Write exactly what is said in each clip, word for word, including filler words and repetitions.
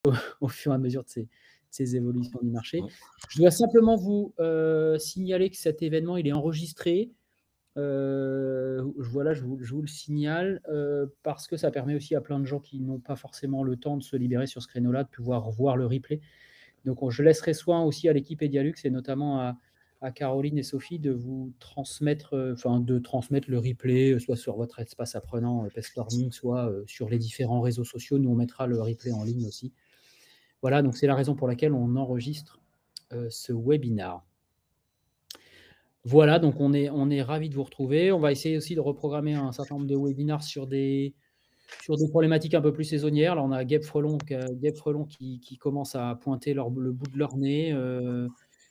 au fur et à mesure de ces de ces évolutions du marché. Mmh. Je dois simplement vous, heu, signaler que cet événement, il est enregistré. Heu, voilà, je vous je vous le signale, heu, parce que ça permet aussi à plein de gens qui n'ont pas forcément le temps de se libérer sur ce créneau-là, de pouvoir voir le replay. Donc on je laisserai soin aussi à l'équipe Edialux et notamment à à Caroline et Sophie de vous transmettre, heu, enfin de transmettre le replay, heu, soit sur votre espace apprenant, heu, Pestorming, soit, heu, sur les différents réseaux sociaux. Nous, on mettra le replay en ligne aussi. Voilà, donc c'est la raison pour laquelle on enregistre, heu, ce webinar. Voilà, donc on est on est ravis de vous retrouver. On va essayer aussi de reprogrammer un certain nombre de webinars sur des sur des problématiques un peu plus saisonnières. Là, on a Guêpes Frelon q Guêpes Frelon qui qui commence à pointer leur le bout de leur nez, heu,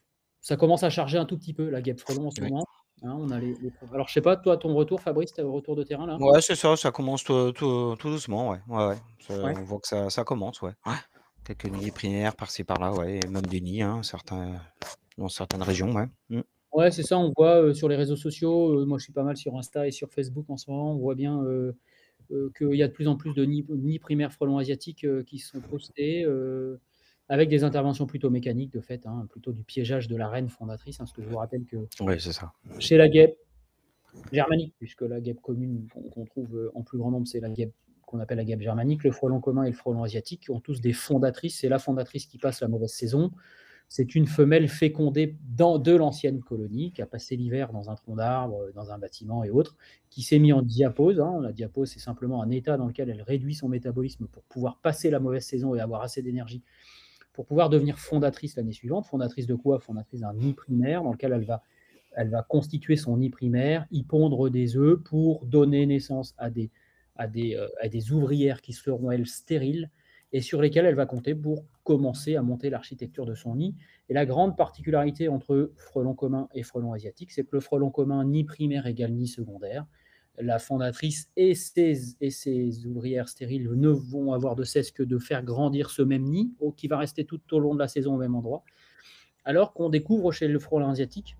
ça commence à charger un tout petit peu la Guêpe Frelon en ce Oui. moment, hein. On a les les alors je sais pas, toi, ton retour Fabrice, tu es au retour de terrain là? Ouais, c'est ça, ça commence tout tout tout doucement, ouais. Ouais, ouais, ça Ouais. on voit que ça ça commence, ouais. Ouais. Quelques nids primaires par-ci par-là, ouais, et même des nids, hein, certains dans certaines régions, ouais. Mmh. Ouais, c'est ça, on voit, heu, sur les réseaux sociaux, heu, moi je suis pas mal sur Insta et sur Facebook en ce moment, on voit bien, heu heu, qu'il y a de plus en plus de nids nids primaires frelons asiatiques, heu, qui sont postés, heu, avec des interventions plutôt mécaniques de fait, hein, plutôt du piégeage de la reine fondatrice, hein. Parce que je vous rappelle que Ouais, c'est ça. chez la guêpe germanique, puisque la guêpe commune qu'on qu'on trouve, heu, en plus grand nombre, c'est la guêpe qu'on appelle la guêpe germanique. Le frelon commun et le frelon asiatique ont tous des fondatrices. C'est la fondatrice qui passe la mauvaise saison. C'est une femelle fécondée dans de l'ancienne colonie, qui a passé l'hiver dans un tronc d'arbre, heu, dans un bâtiment et autres, qui s'est mis en diapause, hein. La diapause, c'est simplement un état dans lequel elle réduit son métabolisme pour pouvoir passer la mauvaise saison et avoir assez d'énergie pour pouvoir devenir fondatrice l'année suivante. Fondatrice de quoi? Fondatrice d'un nid primaire dans lequel elle va elle va constituer son nid primaire, y pondre des œufs pour donner naissance à des à des, heu, à des ouvrières qui seront, elles, stériles et sur lesquelles elle va compter pour commencer à monter l'architecture de son nid. Et la grande particularité entre frelon commun et frelon asiatique, c'est que le frelon commun, nid primaire égale nid secondaire. La fondatrice et ses et ses ouvrières stériles ne vont avoir de cesse que de faire grandir ce même nid, au qui va rester tout au long de la saison au même endroit. Alors qu'on découvre chez le frelon asiatique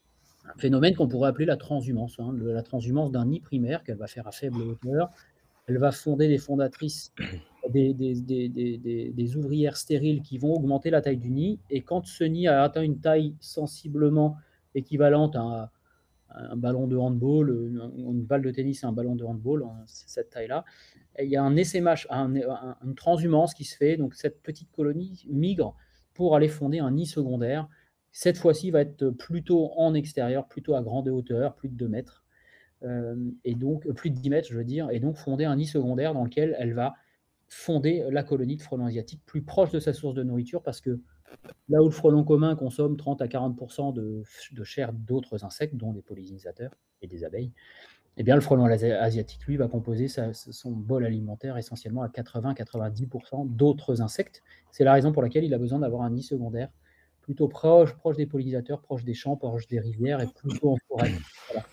un phénomène qu'on pourrait appeler la transhumance, hein, le la transhumance d'un nid primaire qu'elle va faire à faible hauteur. Elle va fonder des fondatrices, des des des des des des ouvrières stériles qui vont augmenter la taille du nid et quand ce nid a atteint une taille sensiblement équivalente à un ballon de handball, heu, une une balle de tennis et un ballon de handball, hein, c cette taille-là, et il y a un essaimage, un un une transhumance qui se fait, donc cette petite colonie migre pour aller fonder un nid secondaire. Cette fois-ci, va être plutôt en extérieur, plutôt à grande hauteur, plus de deux mètres, hem, et donc plus de dix mètres, je veux dire, et donc fonder un nid secondaire dans lequel elle va fonder la colonie de frelons asiatiques plus proche de sa source de nourriture. Parce que là où le frelon commun consomme trente à quarante pour cent de f de chair d'autres insectes, dont les pollinisateurs et des abeilles, et bien le frelon lasa asiatique, lui, va composer sa son bol alimentaire essentiellement à quatre-vingts-quatre-vingt-dix pour cent d'autres insectes. C'est la raison pour laquelle il a besoin d'avoir un nid secondaire plutôt proche proche des pollinisateurs, proche des champs, proche des rivières et plutôt en forêt. Voilà.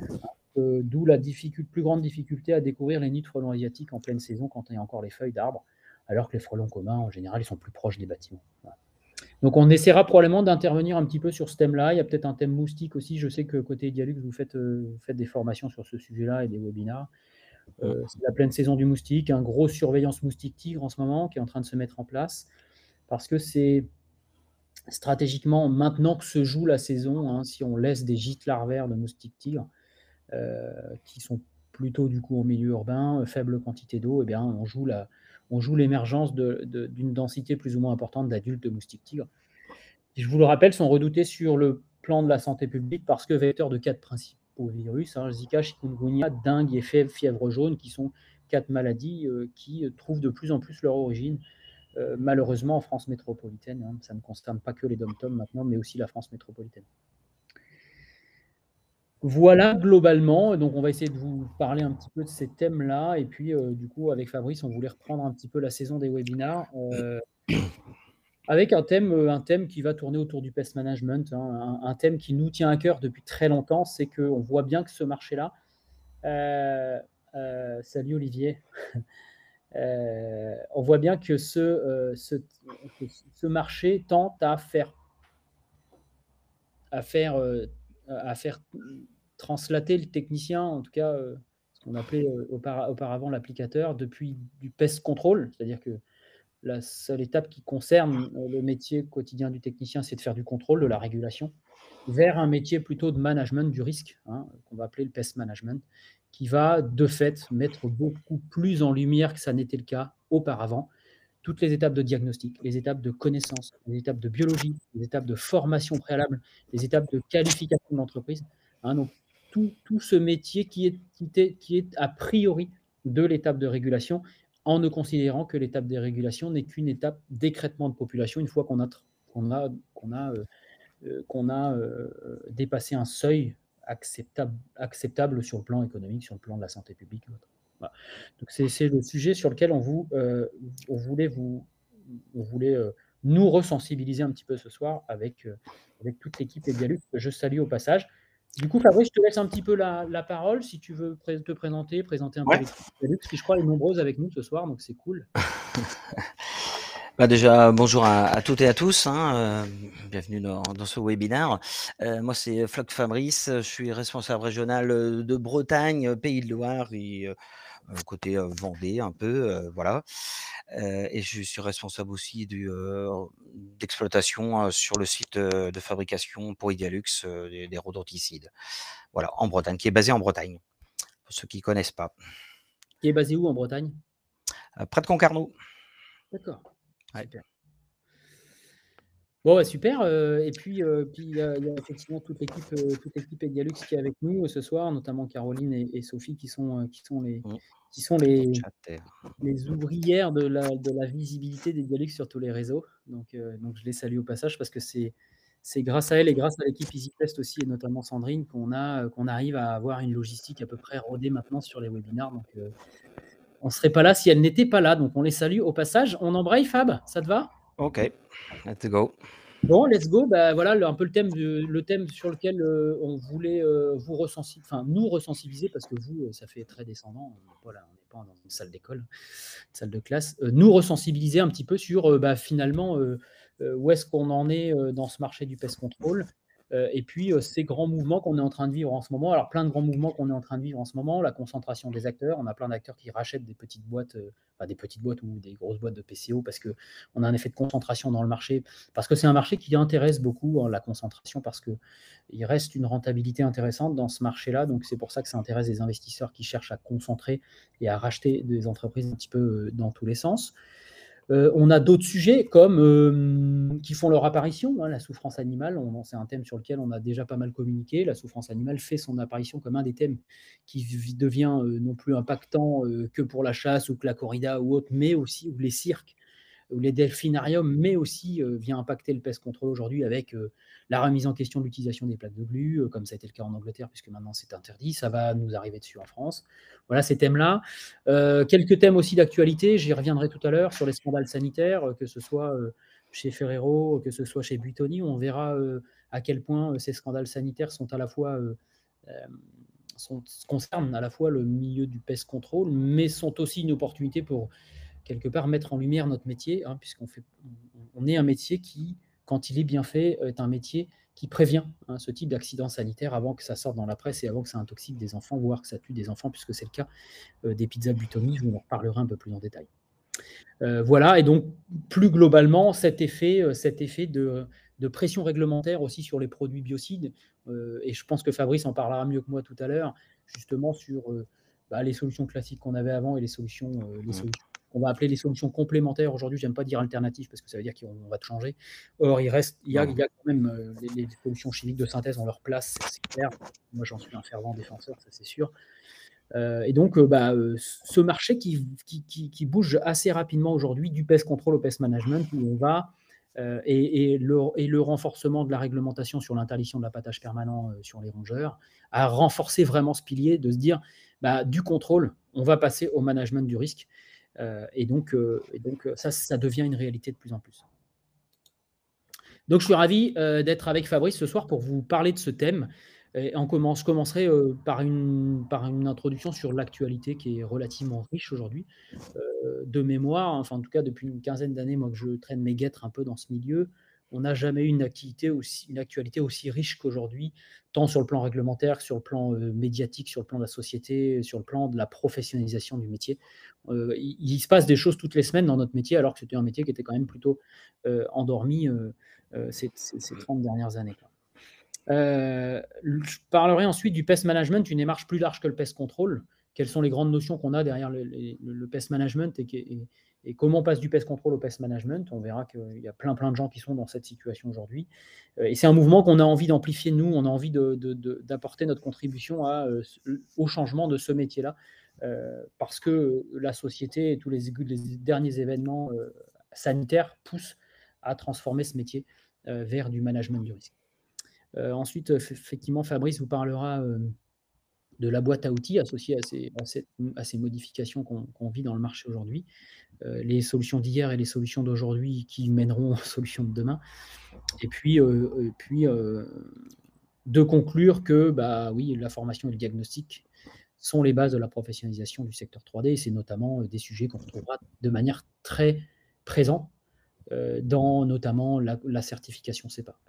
Heu, d'où la difficul plus grande difficulté à découvrir les nids de frelons asiatiques en pleine saison quand il y a encore les feuilles d'arbres, alors que les frelons communs, en général, ils sont plus proches des bâtiments. Voilà. Donc on essaiera probablement d'intervenir un petit peu sur ce thème-là. Il y a peut-être un thème moustique aussi. Je sais que côté Edialux, vous faites, heu, vous faites des formations sur ce sujet-là et des webinars. Mmh. Heu, c'est la pleine saison du moustique, hein, grosse surveillance moustique-tigre en ce moment qui est en train de se mettre en place. Parce que c'est stratégiquement maintenant que se joue la saison, hein, si on laisse des gîtes larvaires de moustiques tigres, heu, qui sont plutôt du coup en milieu urbain, faible quantité d'eau, et bien on joue la on joue l'émergence de de d'une densité plus ou moins importante d'adultes de moustiques tigres. Qui, je vous le rappelle, sont redoutés sur le plan de la santé publique parce que vecteurs de quatre principaux virus, hein, Zika, chikungunya, dengue et fèv fièvre jaune, qui sont quatre maladies, heu, qui, heu, trouvent de plus en plus leur origine, heu, malheureusement en France métropolitaine, hein. Ça ne concerne pas que les DOM-TOM maintenant, mais aussi la France métropolitaine. Voilà globalement, donc on va essayer de vous parler un petit peu de ces thèmes-là et puis, heu, du coup avec Fabrice, on voulait reprendre un petit peu la saison des webinars, heu avec un thème, heu, un thème qui va tourner autour du pest management, hein, un un thème qui nous tient à cœur depuis très longtemps. C'est qu'on voit bien que ce marché-là, heu heu, salut Olivier, heu, on voit bien que ce, heu, ce t que ce marché tend à faire à faire, heu, à faire translater le technicien, en tout cas, heu, ce qu'on appelait, heu, aupara auparavant l'applicateur, depuis du pest control. C'est-à-dire que la seule étape qui concerne, heu, le métier quotidien du technicien, c'est de faire du contrôle, de la régulation, vers un métier plutôt de management du risque, hein, qu'on va appeler le pest management, qui va de fait mettre beaucoup plus en lumière que ça n'était le cas auparavant, toutes les étapes de diagnostic, les étapes de connaissance, les étapes de biologie, les étapes de formation préalable, les étapes de qualification de l'entreprise, hein, donc tout tout ce métier qui est qui était qui est a priori de l'étape de régulation, en ne considérant que l'étape de régulation n'est qu'une étape d'écrêtement de population une fois qu'on a tr qu'on a qu'on a, heu heu, qu'on a, heu, dépassé un seuil acceptable acceptable sur le plan économique, sur le plan de la santé publique et autres. Voilà. Donc c'est c'est le sujet sur lequel on vous, heu, on voulait vous on voulait, heu, nous resensibiliser un petit peu ce soir avec, heu, avec toute l'équipe Edialux que je salue au passage. Du coup, Fabrice, je te laisse un petit peu la la parole si tu veux pré te présenter, présenter un peu Ouais. l'équipe Edialux qui, je crois, est nombreuse avec nous ce soir, donc c'est cool. Bah, déjà, bonjour à à toutes et à tous, hein, heu, bienvenue dans dans ce webinaire. Heu, moi, c'est Floc Fabrice, je suis responsable régional, heu, de Bretagne, heu, Pays de Loire et heu, heu, côté, heu, Vendée un peu, heu, voilà. Heu et je suis responsable aussi du, heu, d'exploitation, heu, sur le site, heu, de fabrication pour Edialux, heu, des des rodenticides. Voilà, en Bretagne, qui est basé en Bretagne, pour ceux qui connaissent pas. Qui est basé où en Bretagne? Heu, près de Concarneau. D'accord, Ouais. super. Bon, bah, super, heu et puis, heu, puis il y a il y a effectivement toute l'équipe, heu, toute l'équipe Edialux qui est avec nous, heu, ce soir, notamment Caroline et et Sophie qui sont, heu, qui sont les Mmh. qui sont Dans le les chat et les ouvrières de la de la visibilité d'Edialux sur tous les réseaux. Donc heu, donc je les salue au passage parce que c'est c'est grâce à elles et grâce à l'équipe EasyTest aussi et notamment Sandrine qu'on a, heu, qu'on arrive à avoir une logistique à peu près rodée maintenant sur les webinars. Donc heu, on serait pas là si elles n'étaient pas là, donc on les salue au passage. On embraye Fab, ça te va? OK, let's go. Bon, let's go. Bah, voilà le un peu le thème de le thème sur lequel, heu, on voulait, heu, vous resensi enfin nous resensibiliser parce que vous, heu, ça fait très descendant, on n'est pas là, on n'est pas dans une salle d'école, une salle de classe. Heu, nous resensibiliser un petit peu sur, heu, bah, finalement, heu heu, où est-ce qu'on en est, heu, dans ce marché du pest control, heu et puis, heu, ces grands mouvements qu'on est en train de vivre en ce moment. Alors plein de grands mouvements qu'on est en train de vivre en ce moment, la concentration des acteurs. On a plein d'acteurs qui rachètent des petites boîtes, heu, enfin des petites boîtes ou des grosses boîtes de P C O parce qu'on a un effet de concentration dans le marché, parce que c'est un marché qui intéresse beaucoup, hein, la concentration, parce qu'il reste une rentabilité intéressante dans ce marché-là. Donc c'est pour ça que ça intéresse des investisseurs qui cherchent à concentrer et à racheter des entreprises un petit peu euh, dans tous les sens. Euh, on a d'autres sujets comme euh, qui font leur apparition, hein, la souffrance animale. On- C'est un thème sur lequel on a déjà pas mal communiqué. La souffrance animale fait son apparition comme un des thèmes qui v- devient euh, non plus impactant euh, que pour la chasse ou que la corrida ou autre, mais aussi ou les cirques ou les delphinariums, mais aussi euh, vient impacter le pest control aujourd'hui avec euh, la remise en question de l'utilisation des plaques de glu, euh, comme ça a été le cas en Angleterre, puisque maintenant c'est interdit. Ça va nous arriver dessus en France. Voilà ces thèmes-là. Euh, quelques thèmes aussi d'actualité, j'y reviendrai tout à l'heure sur les scandales sanitaires, euh, que ce soit euh, chez Ferrero, que ce soit chez Buitoni. On verra euh, à quel point euh, ces scandales sanitaires sont à la fois euh, euh, sont, concernent à la fois le milieu du pest control, mais sont aussi une opportunité pour quelque part mettre en lumière notre métier, hein, puisqu'on fait, on est un métier qui, quand il est bien fait, est un métier qui prévient, hein, ce type d'accident sanitaire avant que ça sorte dans la presse et avant que ça intoxique des enfants, voire que ça tue des enfants, puisque c'est le cas euh, des pizzas Buitoni. Je vous en reparlerai un peu plus en détail. Euh, voilà, et donc plus globalement, cet effet, euh, cet effet de, de pression réglementaire aussi sur les produits biocides, euh, et je pense que Fabrice en parlera mieux que moi tout à l'heure, justement sur euh, bah, les solutions classiques qu'on avait avant et les solutions, euh, les Mmh. solutions qu'on va appeler les solutions complémentaires aujourd'hui. J'aime pas dire alternatives parce que ça veut dire qu'on va te changer. Or, il reste, il y a, il y a quand même euh, les, les solutions chimiques de synthèse ont leur place, c'est clair. Moi, j'en suis un fervent défenseur, ça c'est sûr. Euh, et donc, euh, bah, euh, ce marché qui, qui, qui, qui bouge assez rapidement aujourd'hui, du pest control au pest management, où on va, euh, et, et, le, et le renforcement de la réglementation sur l'interdiction de l'appâtage permanent euh, sur les rongeurs, a renforcé vraiment ce pilier de se dire, bah, du contrôle, on va passer au management du risque. Euh, et donc, euh, et donc ça, ça devient une réalité de plus en plus. Donc, je suis ravi euh, d'être avec Fabrice ce soir pour vous parler de ce thème. Et on commence, je commencerai euh, par, une, par une introduction sur l'actualité qui est relativement riche aujourd'hui. Euh, de mémoire, enfin en tout cas depuis une quinzaine d'années, moi que je traîne mes guêtres un peu dans ce milieu, on n'a jamais eu une activité aussi une actualité aussi riche qu'aujourd'hui, tant sur le plan réglementaire que sur le plan, heu, médiatique, sur le plan de la société, sur le plan de la professionnalisation du métier. Heu, il il se passe des choses toutes les semaines dans notre métier, alors que c'était un métier qui était quand même plutôt, heu, endormi, heu heu, ces ces ces trente dernières années, quoi. Heu, je parlerai ensuite du pest management, une démarche plus large que le pest control. Quelles sont les grandes notions qu'on a derrière le les le pest management et, et, et comment on passe du pest control au pest management. On verra qu'il y a plein, plein de gens qui sont dans cette situation aujourd'hui. Euh, et c'est un mouvement qu'on a envie d'amplifier, nous, on a envie de, de, de, d'apporter notre contribution à, euh, au changement de ce métier-là, euh, parce que la société et tous les, les derniers événements euh, sanitaires poussent à transformer ce métier euh, vers du management du risque. Euh, ensuite, effectivement, Fabrice vous parlera euh, de la boîte à outils associée à ces, à ces, à ces modifications qu'on qu'on vit dans le marché aujourd'hui, euh, les solutions d'hier et les solutions d'aujourd'hui qui mèneront aux solutions de demain. Et puis, euh, et puis euh, de conclure que bah, oui, la formation et le diagnostic sont les bases de la professionnalisation du secteur trois D, et c'est notamment des sujets qu'on retrouvera de manière très présente euh, dans notamment la, la certification C E P A.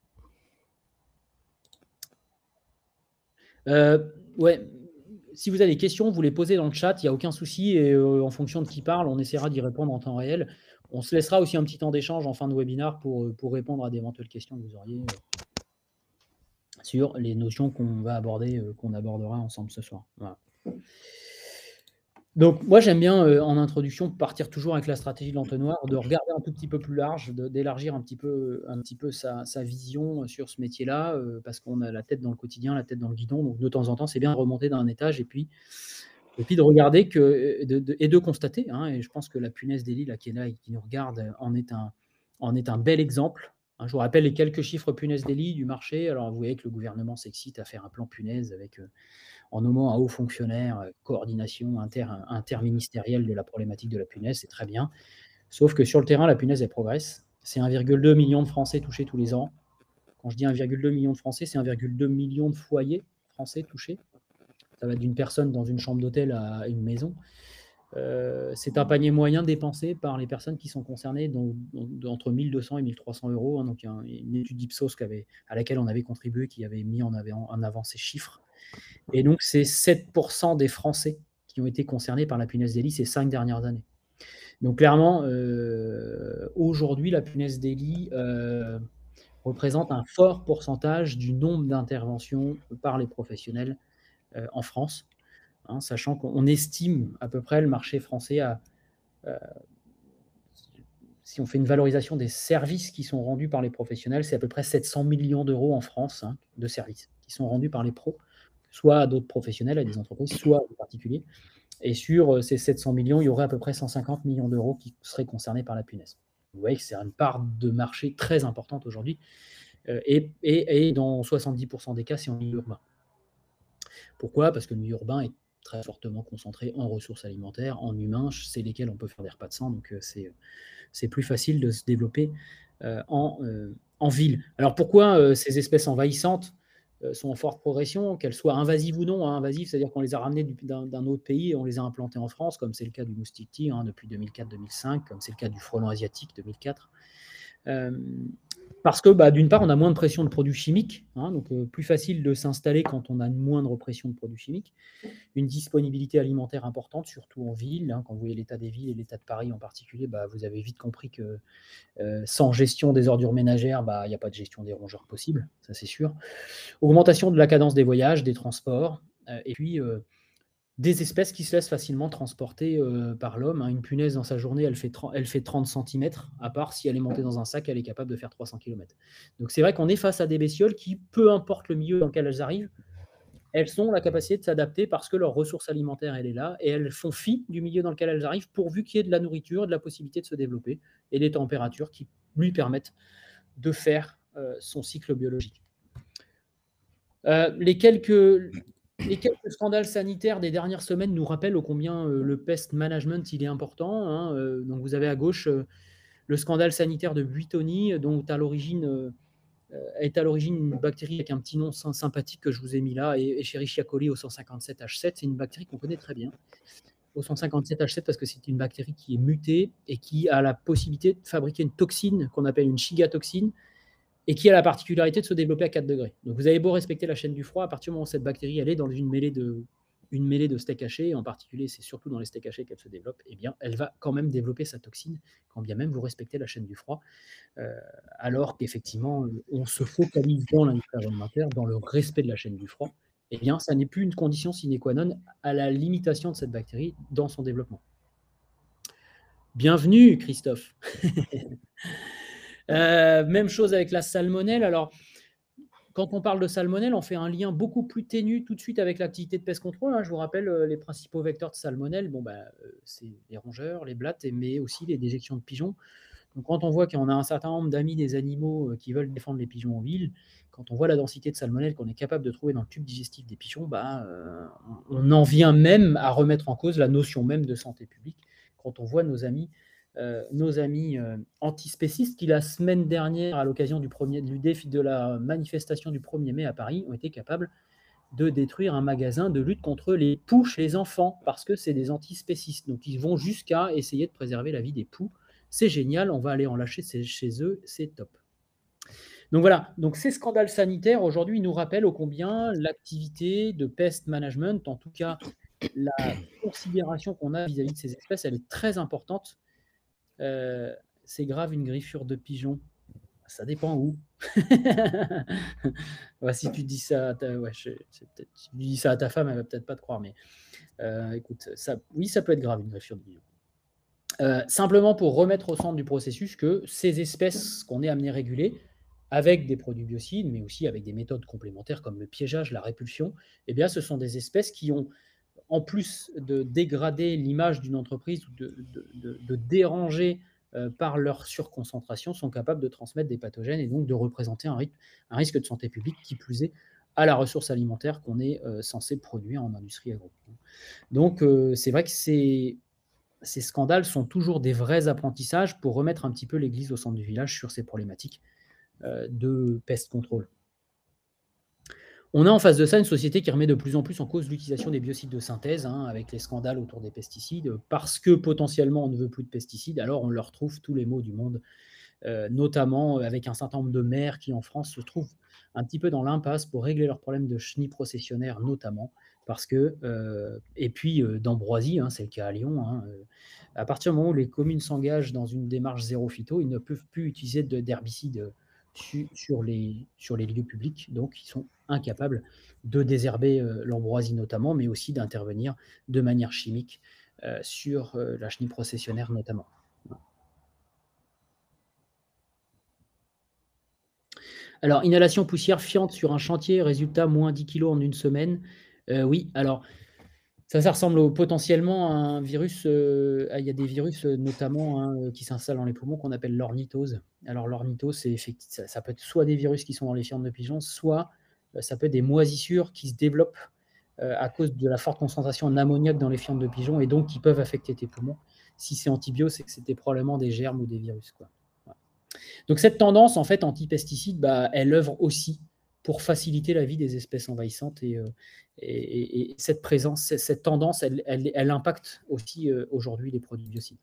Euh, ouais, si vous avez des questions, vous les posez dans le chat, il n'y a aucun souci, et euh, en fonction de qui parle, on essaiera d'y répondre en temps réel. On se laissera aussi un petit temps d'échange en fin de webinaire pour, pour répondre à d'éventuelles questions que vous auriez euh, sur les notions qu'on va aborder, euh, qu'on abordera ensemble ce soir. Voilà. Donc, moi, j'aime bien, euh, en introduction, partir toujours avec la stratégie de l'entonnoir, de regarder un tout petit peu plus large, d'élargir un petit peu, un petit peu sa, sa vision sur ce métier-là, euh, parce qu'on a la tête dans le quotidien, la tête dans le guidon. Donc, de temps en temps, c'est bien de remonter d'un étage et puis, et puis de regarder que, de, de, et de constater, hein, et je pense que la punaise des lits là, qui est là et qui nous regarde en est un, en est un bel exemple. Hein, je vous rappelle les quelques chiffres punaise des lits du marché. Alors, vous voyez que le gouvernement s'excite à faire un plan punaise avec... Euh, en nommant un haut fonctionnaire, euh, coordination inter, interministérielle de la problématique de la punaise, c'est très bien. Sauf que sur le terrain, la punaise, elle progresse. C'est un virgule deux million de Français touchés tous les ans. Quand je dis un virgule deux million de Français, c'est un virgule deux million de foyers français touchés. Ça va d'une personne dans une chambre d'hôtel à une maison. Euh, c'est un panier moyen dépensé par les personnes qui sont concernées donc, entre mille deux cents et mille trois cents euros. Hein, donc, il y a une étude Ipsos avait, à laquelle on avait contribué, qui avait mis en, avant, en avant ces chiffres. Et donc, c'est sept pour cent des Français qui ont été concernés par la punaise des lits ces cinq dernières années. Donc, clairement, euh, aujourd'hui, la punaise des lits euh, représente un fort pourcentage du nombre d'interventions par les professionnels euh, en France, hein, sachant qu'on estime à peu près le marché français à, euh, si on fait une valorisation des services qui sont rendus par les professionnels, c'est à peu près sept cents millions d'euros en France, hein, de services qui sont rendus par les pros, soit à d'autres professionnels, à des entreprises, soit à des particuliers. Et sur ces sept cents millions, il y aurait à peu près cent cinquante millions d'euros qui seraient concernés par la punaise. Vous voyez que c'est une part de marché très importante aujourd'hui. Et, et, et dans soixante-dix pour cent des cas, c'est en milieu urbain. Pourquoi ? Parce que le milieu urbain est très fortement concentré en ressources alimentaires, en humains, c'est lesquels on peut faire des repas de sang, donc c'est, c'est plus facile de se développer euh, en, euh, en ville. Alors pourquoi euh, ces espèces envahissantes euh, sont en forte progression, qu'elles soient invasives ou non, hein, invasives, c'est-à-dire qu'on les a ramenées d'un, d'un autre pays et on les a implantées en France, comme c'est le cas du moustique tigre hein, depuis deux mille quatre deux mille cinq, comme c'est le cas du frelon asiatique deux mille quatre. Euh, parce que bah, d'une part, on a moins de pression de produits chimiques, hein, donc euh, plus facile de s'installer quand on a une moindre pression de produits chimiques, une disponibilité alimentaire importante, surtout en ville. Hein, quand vous voyez l'état des villes et l'état de Paris en particulier, bah, vous avez vite compris que euh, sans gestion des ordures ménagères, bah, il n'y a pas de gestion des rongeurs possible, ça c'est sûr. Augmentation de la cadence des voyages, des transports, euh, et puis euh, des espèces qui se laissent facilement transporter euh, par l'homme. Hein. Une punaise, dans sa journée, elle fait, elle fait trente centimètres, à part si elle est montée dans un sac, elle est capable de faire trois cents kilomètres. Donc c'est vrai qu'on est face à des bestioles qui, peu importe le milieu dans lequel elles arrivent, elles ont la capacité de s'adapter parce que leur ressource alimentaire, elle est là, et elles font fi du milieu dans lequel elles arrivent, pourvu qu'il y ait de la nourriture, de la possibilité de se développer, et des températures qui lui permettent de faire euh, son cycle biologique. Euh, les quelques... Les quelques scandales sanitaires des dernières semaines nous rappellent ô combien euh, le pest management il est important. Hein, euh, donc vous avez à gauche euh, le scandale sanitaire de Buitoni, dont à l'origine, euh, est à l'origine une bactérie avec un petit nom sympathique que je vous ai mis là, et Escherichia coli au cent cinquante-sept H sept. C'est une bactérie qu'on connaît très bien. au cent cinquante-sept H sept parce que c'est une bactérie qui est mutée et qui a la possibilité de fabriquer une toxine qu'on appelle une chigatoxine et qui a la particularité de se développer à quatre degrés. Donc vous avez beau respecter la chaîne du froid, à partir du moment où cette bactérie elle est dans une mêlée de, une mêlée de steaks hachés, et en particulier c'est surtout dans les steaks hachés qu'elle se développe, eh bien elle va quand même développer sa toxine, quand bien même vous respectez la chaîne du froid, euh, alors qu'effectivement on se focalise dans l'industrie agroalimentaire, dans le respect de la chaîne du froid, eh bien ça n'est plus une condition sine qua non à la limitation de cette bactérie dans son développement. Bienvenue Christophe. euh, même chose avec la salmonelle. Alors, quand on parle de salmonelle, on fait un lien beaucoup plus ténu tout de suite avec l'activité de pest control. Hein. Je vous rappelle, euh, les principaux vecteurs de salmonelle, bon, bah, euh, c'est les rongeurs, les blattes, mais aussi les déjections de pigeons. Donc, quand on voit qu'on a un certain nombre d'amis des animaux euh, qui veulent défendre les pigeons en ville, quand on voit la densité de salmonelle qu'on est capable de trouver dans le tube digestif des pigeons, bah, euh, on en vient même à remettre en cause la notion même de santé publique quand on voit nos amis Euh, nos amis euh, antispécistes qui, la semaine dernière, à l'occasion du, premier, du défi de la manifestation du premier mai à Paris, ont été capables de détruire un magasin de lutte contre les poux chez les enfants, parce que c'est des antispécistes. Donc ils vont jusqu'à essayer de préserver la vie des poux. C'est génial, on va aller en lâcher chez eux, c'est top. Donc voilà, donc ces scandales sanitaires aujourd'hui nous rappellent ô combien l'activité de pest management, en tout cas la considération qu'on a vis-à-vis de ces espèces, elle est très importante. Euh, c'est grave une griffure de pigeon. Ça dépend où. Ouais, si tu dis ça à ta, ouais, je, peut-être, si tu dis ça à ta femme, elle va peut-être pas te croire, mais euh, écoute, ça, oui, ça peut être grave une griffure de pigeon. Euh, simplement pour remettre au centre du processus que ces espèces qu'on est amené à réguler, avec des produits biocides, mais aussi avec des méthodes complémentaires comme le piégeage, la répulsion, eh bien, ce sont des espèces qui ont, en plus de dégrader l'image d'une entreprise ou de, de, de, de déranger euh, par leur surconcentration, sont capables de transmettre des pathogènes et donc de représenter un, ri- un risque de santé publique, qui plus est à la ressource alimentaire qu'on est euh, censé produire en industrie agro. Donc euh, c'est vrai que c'est, ces scandales sont toujours des vrais apprentissages pour remettre un petit peu l'église au centre du village sur ces problématiques euh, de pest control. On a en face de ça une société qui remet de plus en plus en cause l'utilisation des biocides de synthèse, hein, avec les scandales autour des pesticides, parce que potentiellement on ne veut plus de pesticides, alors on leur trouve tous les maux du monde, euh, notamment avec un certain nombre de maires qui en France se trouvent un petit peu dans l'impasse pour régler leurs problèmes de chenilles processionnaires notamment, parce que, euh, et puis euh, d'ambroisie, hein, c'est le cas à Lyon, hein, euh, à partir du moment où les communes s'engagent dans une démarche zéro phyto, ils ne peuvent plus utiliser de, d'herbicides su, sur, les, sur les lieux publics, donc ils sont incapables de désherber euh, l'ambroisie notamment, mais aussi d'intervenir de manière chimique euh, sur euh, la chenille processionnaire notamment. Alors, inhalation poussière fiante sur un chantier, résultat moins dix kilos en une semaine. Euh, oui, alors ça, ça ressemble au, potentiellement à un virus. Euh, il y a des virus euh, notamment hein, euh, qui s'installent dans les poumons qu'on appelle l'ornithose. Alors, l'ornithose, c'est effecti- ça, ça peut être soit des virus qui sont dans les fientes de pigeons, soit euh, ça peut être des moisissures qui se développent euh, à cause de la forte concentration en ammoniac dans les fientes de pigeons et donc qui peuvent affecter tes poumons. Si c'est antibio, c'est que c'était probablement des germes ou des virus, quoi. Voilà. Donc cette tendance en fait anti-pesticide, bah, elle œuvre aussi pour faciliter la vie des espèces envahissantes et, euh, et, et, et cette présence, cette tendance, elle, elle, elle impacte aussi euh, aujourd'hui les produits biocides.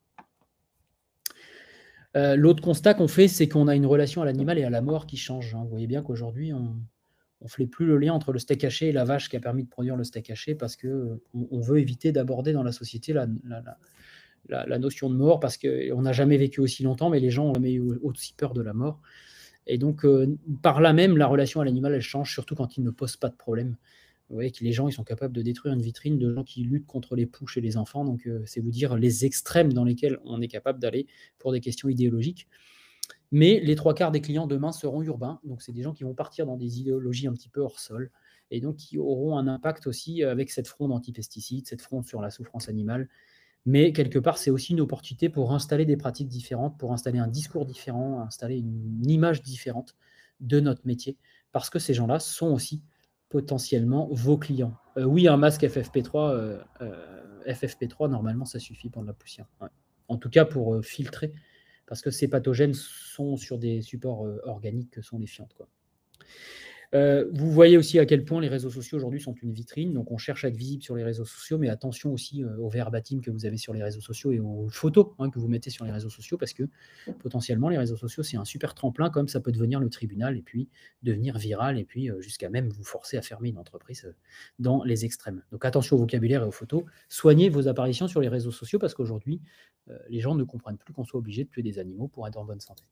Euh, L'autre constat qu'on fait, c'est qu'on a une relation à l'animal et à la mort qui change. Hein. Vous voyez bien qu'aujourd'hui, on ne fait plus le lien entre le steak haché et la vache qui a permis de produire le steak haché parce qu'on on veut éviter d'aborder dans la société la, la, la, la, la notion de mort parce qu'on n'a jamais vécu aussi longtemps, mais les gens ont jamais eu aussi peur de la mort. Et donc, euh, par là même, la relation à l'animal, elle change, surtout quand il ne pose pas de problème. Vous voyez que les gens, ils sont capables de détruire une vitrine de gens qui luttent contre les poux chez les enfants. Donc, euh, c'est vous dire les extrêmes dans lesquels on est capable d'aller pour des questions idéologiques. Mais les trois quarts des clients demain seront urbains. Donc, c'est des gens qui vont partir dans des idéologies un petit peu hors sol et donc qui auront un impact aussi avec cette fronde anti-pesticides, cette fronde sur la souffrance animale. Mais quelque part, c'est aussi une opportunité pour installer des pratiques différentes, pour installer un discours différent, installer une image différente de notre métier, parce que ces gens-là sont aussi potentiellement vos clients. Euh, oui, un masque F F P trois, euh, euh, F F P trois, normalement, ça suffit pour de la poussière. Ouais. En tout cas, pour euh, filtrer, parce que ces pathogènes sont sur des supports euh, organiques que sont les fientes, quoi. Euh, vous voyez aussi à quel point les réseaux sociaux aujourd'hui sont une vitrine. Donc, on cherche à être visible sur les réseaux sociaux, mais attention aussi euh, au verbatim que vous avez sur les réseaux sociaux et aux photos hein, que vous mettez sur les réseaux sociaux, parce que potentiellement, les réseaux sociaux, c'est un super tremplin, comme ça peut devenir le tribunal et puis devenir viral et puis euh, jusqu'à même vous forcer à fermer une entreprise euh, dans les extrêmes. Donc, attention au vocabulaire et aux photos. Soignez vos apparitions sur les réseaux sociaux, parce qu'aujourd'hui, euh, les gens ne comprennent plus qu'on soit obligé de tuer des animaux pour être en bonne santé.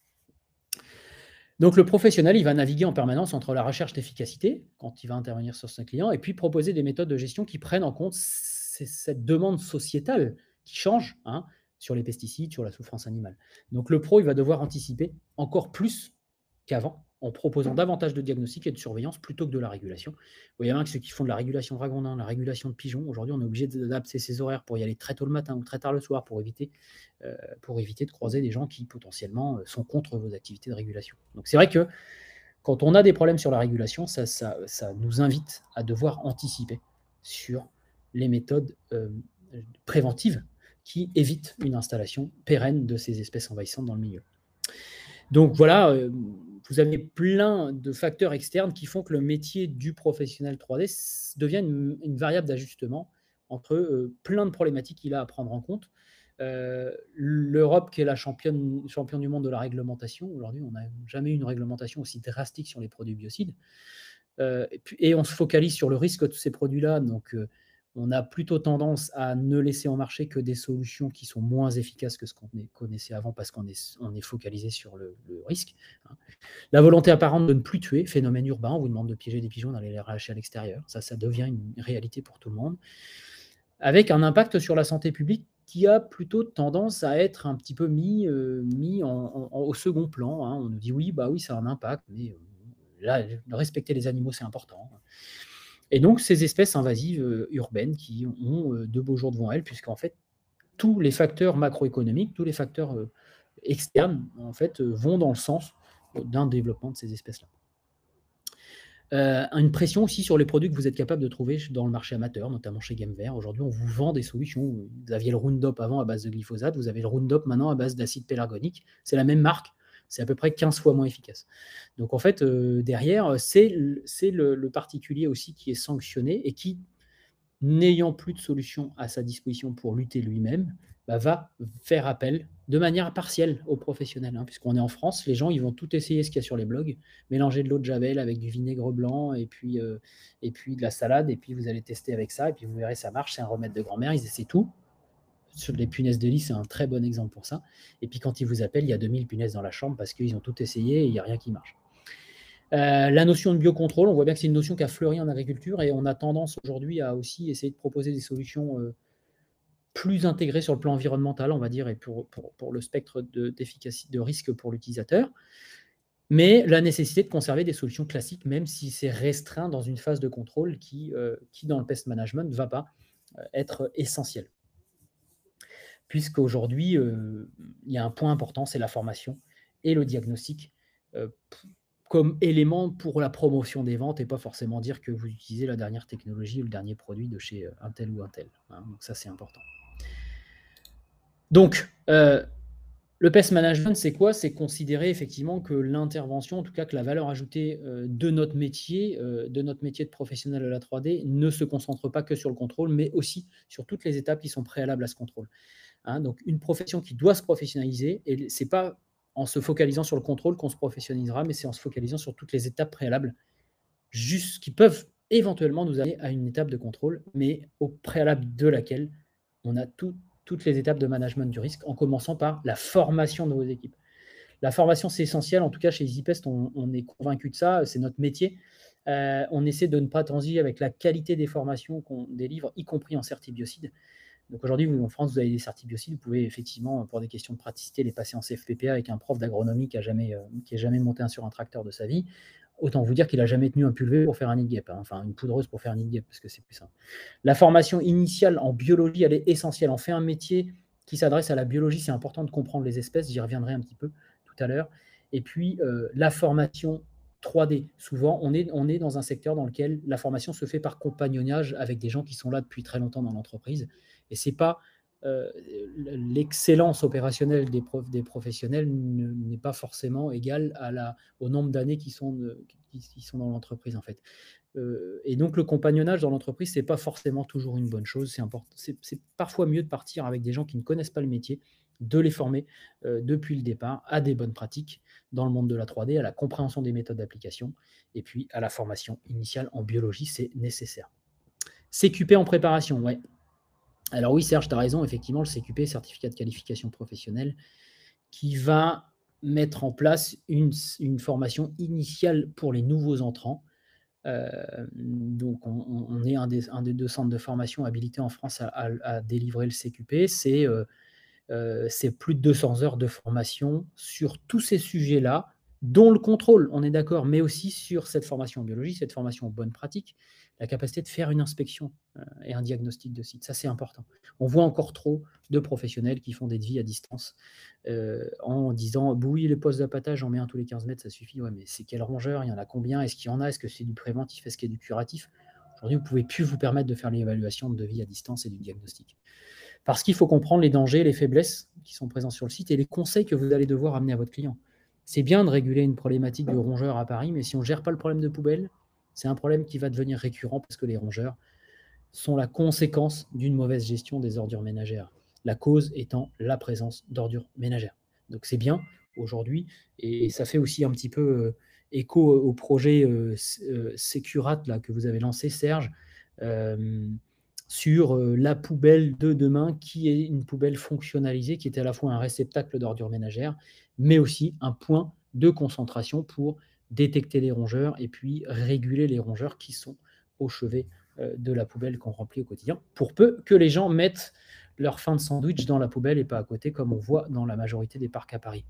Donc le professionnel, il va naviguer en permanence entre la recherche d'efficacité, quand il va intervenir sur son client, et puis proposer des méthodes de gestion qui prennent en compte c- cette demande sociétale qui change hein, sur les pesticides, sur la souffrance animale. Donc le pro, il va devoir anticiper encore plus qu'avant, en proposant davantage de diagnostics et de surveillance plutôt que de la régulation. Vous voyez bien que ceux qui font de la régulation de ragondins, la régulation de pigeons, aujourd'hui on est obligé d'adapter ses horaires pour y aller très tôt le matin ou très tard le soir pour éviter euh, pour éviter de croiser des gens qui potentiellement euh, sont contre vos activités de régulation. Donc c'est vrai que quand on a des problèmes sur la régulation, ça, ça, ça nous invite à devoir anticiper sur les méthodes euh, préventives qui évitent une installation pérenne de ces espèces envahissantes dans le milieu. Donc voilà, euh, vous avez plein de facteurs externes qui font que le métier du professionnel trois D devient une, une variable d'ajustement entre euh, plein de problématiques qu'il a à prendre en compte. Euh, L'Europe, qui est la championne, championne du monde de la réglementation, aujourd'hui, on n'a jamais eu une réglementation aussi drastique sur les produits biocides. Euh, et, puis, et on se focalise sur le risque de ces produits-là. Donc, euh, on a plutôt tendance à ne laisser en marché que des solutions qui sont moins efficaces que ce qu'on connaissait avant, parce qu'on est, on est focalisé sur le, le risque. Hein. La volonté apparente de ne plus tuer, phénomène urbain, on vous demande de piéger des pigeons, d'aller les relâcher à l'extérieur. Ça, ça devient une réalité pour tout le monde, avec un impact sur la santé publique qui a plutôt tendance à être un petit peu mis, euh, mis en, en, au second plan. Hein. On nous dit oui, bah oui, ça a un impact, mais euh, là, respecter les animaux, c'est important. Et donc, ces espèces invasives euh, urbaines qui ont euh, de beaux jours devant elles, puisqu'en fait, tous les facteurs macroéconomiques, tous les facteurs euh, externes, en fait, euh, vont dans le sens d'un développement de ces espèces-là. Euh, une pression aussi sur les produits que vous êtes capable de trouver dans le marché amateur, notamment chez GameVert. Aujourd'hui, on vous vend des solutions. Vous aviez le Roundup avant à base de glyphosate, vous avez le Roundup maintenant à base d'acide pélargonique. C'est la même marque, c'est à peu près quinze fois moins efficace. Donc en fait, euh, derrière, c'est le, le particulier aussi qui est sanctionné et qui, n'ayant plus de solution à sa disposition pour lutter lui-même, bah, va faire appel de manière partielle aux professionnels. Hein, puisqu'on est en France, les gens ils vont tout essayer ce qu'il y a sur les blogs, mélanger de l'eau de javel avec du vinaigre blanc et puis, euh, et puis de la salade, et puis vous allez tester avec ça, et puis vous verrez, ça marche, c'est un remède de grand-mère, ils essaient tout. Sur les punaises de lit, c'est un très bon exemple pour ça. Et puis quand ils vous appellent, il y a deux mille punaises dans la chambre parce qu'ils ont tout essayé et il n'y a rien qui marche. Euh, la notion de biocontrôle, on voit bien que c'est une notion qui a fleuri en agriculture, et on a tendance aujourd'hui à aussi essayer de proposer des solutions euh, plus intégrées sur le plan environnemental, on va dire, et pour, pour, pour le spectre de, d'efficacité, de risque pour l'utilisateur. Mais la nécessité de conserver des solutions classiques, même si c'est restreint dans une phase de contrôle qui, euh, qui dans le pest management, ne va pas euh, être essentielle. Puisqu'aujourd'hui, euh, il y a un point important, c'est la formation et le diagnostic euh, comme élément pour la promotion des ventes, et pas forcément dire que vous utilisez la dernière technologie ou le dernier produit de chez un tel ou un tel. Hein, donc ça, c'est important. Donc, euh, le pest management, c'est quoi? C'est considérer effectivement que l'intervention, en tout cas que la valeur ajoutée euh, de notre métier, euh, de notre métier de professionnel de la trois D, ne se concentre pas que sur le contrôle, mais aussi sur toutes les étapes qui sont préalables à ce contrôle. Hein, donc, une profession qui doit se professionnaliser, et c'est pas en se focalisant sur le contrôle qu'on se professionnalisera, mais c'est en se focalisant sur toutes les étapes préalables, juste, qui peuvent éventuellement nous amener à une étape de contrôle, mais au préalable de laquelle on a tout, toutes les étapes de management du risque, en commençant par la formation de vos équipes. La formation, c'est essentiel. En tout cas, chez EasyPest, on, on est convaincu de ça. C'est notre métier. Euh, on essaie de ne pas transiger avec la qualité des formations qu'on délivre, y compris en certibiocide. Donc aujourd'hui, vous, en France, vous avez des certibiocides, vous pouvez effectivement, pour des questions de praticité, les passer en C F P P A avec un prof d'agronomie qui n'a jamais, euh, jamais monté un sur un tracteur de sa vie. Autant vous dire qu'il n'a jamais tenu un pulvé pour faire un nid de guêpe, hein, enfin une poudreuse pour faire un nid de guêpe, parce que c'est plus simple. La formation initiale en biologie, elle est essentielle. On fait un métier qui s'adresse à la biologie, c'est important de comprendre les espèces, j'y reviendrai un petit peu tout à l'heure. Et puis, euh, la formation trois D. Souvent, on est, on est dans un secteur dans lequel la formation se fait par compagnonnage avec des gens qui sont là depuis très longtemps dans l'entreprise. Et c'est pas euh, l'excellence opérationnelle des, prof, des professionnels n'est pas forcément égale à la, au nombre d'années qui sont, qui, qui sont dans l'entreprise, en fait. Euh, et donc, le compagnonnage dans l'entreprise, c'est pas forcément toujours une bonne chose. C'est important. C'est, c'est parfois mieux de partir avec des gens qui ne connaissent pas le métier, de les former euh, depuis le départ à des bonnes pratiques dans le monde de la trois D, à la compréhension des méthodes d'application, et puis à la formation initiale en biologie, c'est nécessaire. C Q P en préparation, ouais. Alors oui, Serge, tu as raison, effectivement, le C Q P, certificat de qualification professionnelle, qui va mettre en place une, une formation initiale pour les nouveaux entrants. Euh, donc, on, on est un des, un des deux centres de formation habilités en France à, à, à délivrer le C Q P. C'est euh, euh, c'est plus de deux cents heures de formation sur tous ces sujets-là, dont le contrôle, on est d'accord, mais aussi sur cette formation en biologie, cette formation en bonne pratique, la capacité de faire une inspection euh, et un diagnostic de site. Ça, c'est important. On voit encore trop de professionnels qui font des devis à distance euh, en disant bah oui, les postes d'appâtage, j'en mets un tous les quinze mètres, ça suffit. Ouais, mais c'est quel rongeur? Il y en a combien? Est-ce qu'il y en a? Est-ce que c'est du préventif? Est-ce qu'il y a du curatif? Aujourd'hui, vous ne pouvez plus vous permettre de faire l'évaluation de devis à distance et du diagnostic. Parce qu'il faut comprendre les dangers, les faiblesses qui sont présents sur le site et les conseils que vous allez devoir amener à votre client. C'est bien de réguler une problématique de rongeurs à Paris, mais si on ne gère pas le problème de poubelle, c'est un problème qui va devenir récurrent parce que les rongeurs sont la conséquence d'une mauvaise gestion des ordures ménagères. La cause étant la présence d'ordures ménagères. Donc c'est bien aujourd'hui, et ça fait aussi un petit peu euh, écho au projet euh, euh, Sécurat là, que vous avez lancé, Serge, euh, sur euh, la poubelle de demain, qui est une poubelle fonctionnalisée, qui est à la fois un réceptacle d'ordures ménagères, mais aussi un point de concentration pour détecter les rongeurs et puis réguler les rongeurs qui sont au chevet euh, de la poubelle qu'on remplit au quotidien, pour peu que les gens mettent leur fin de sandwich dans la poubelle et pas à côté, comme on voit dans la majorité des parcs à Paris.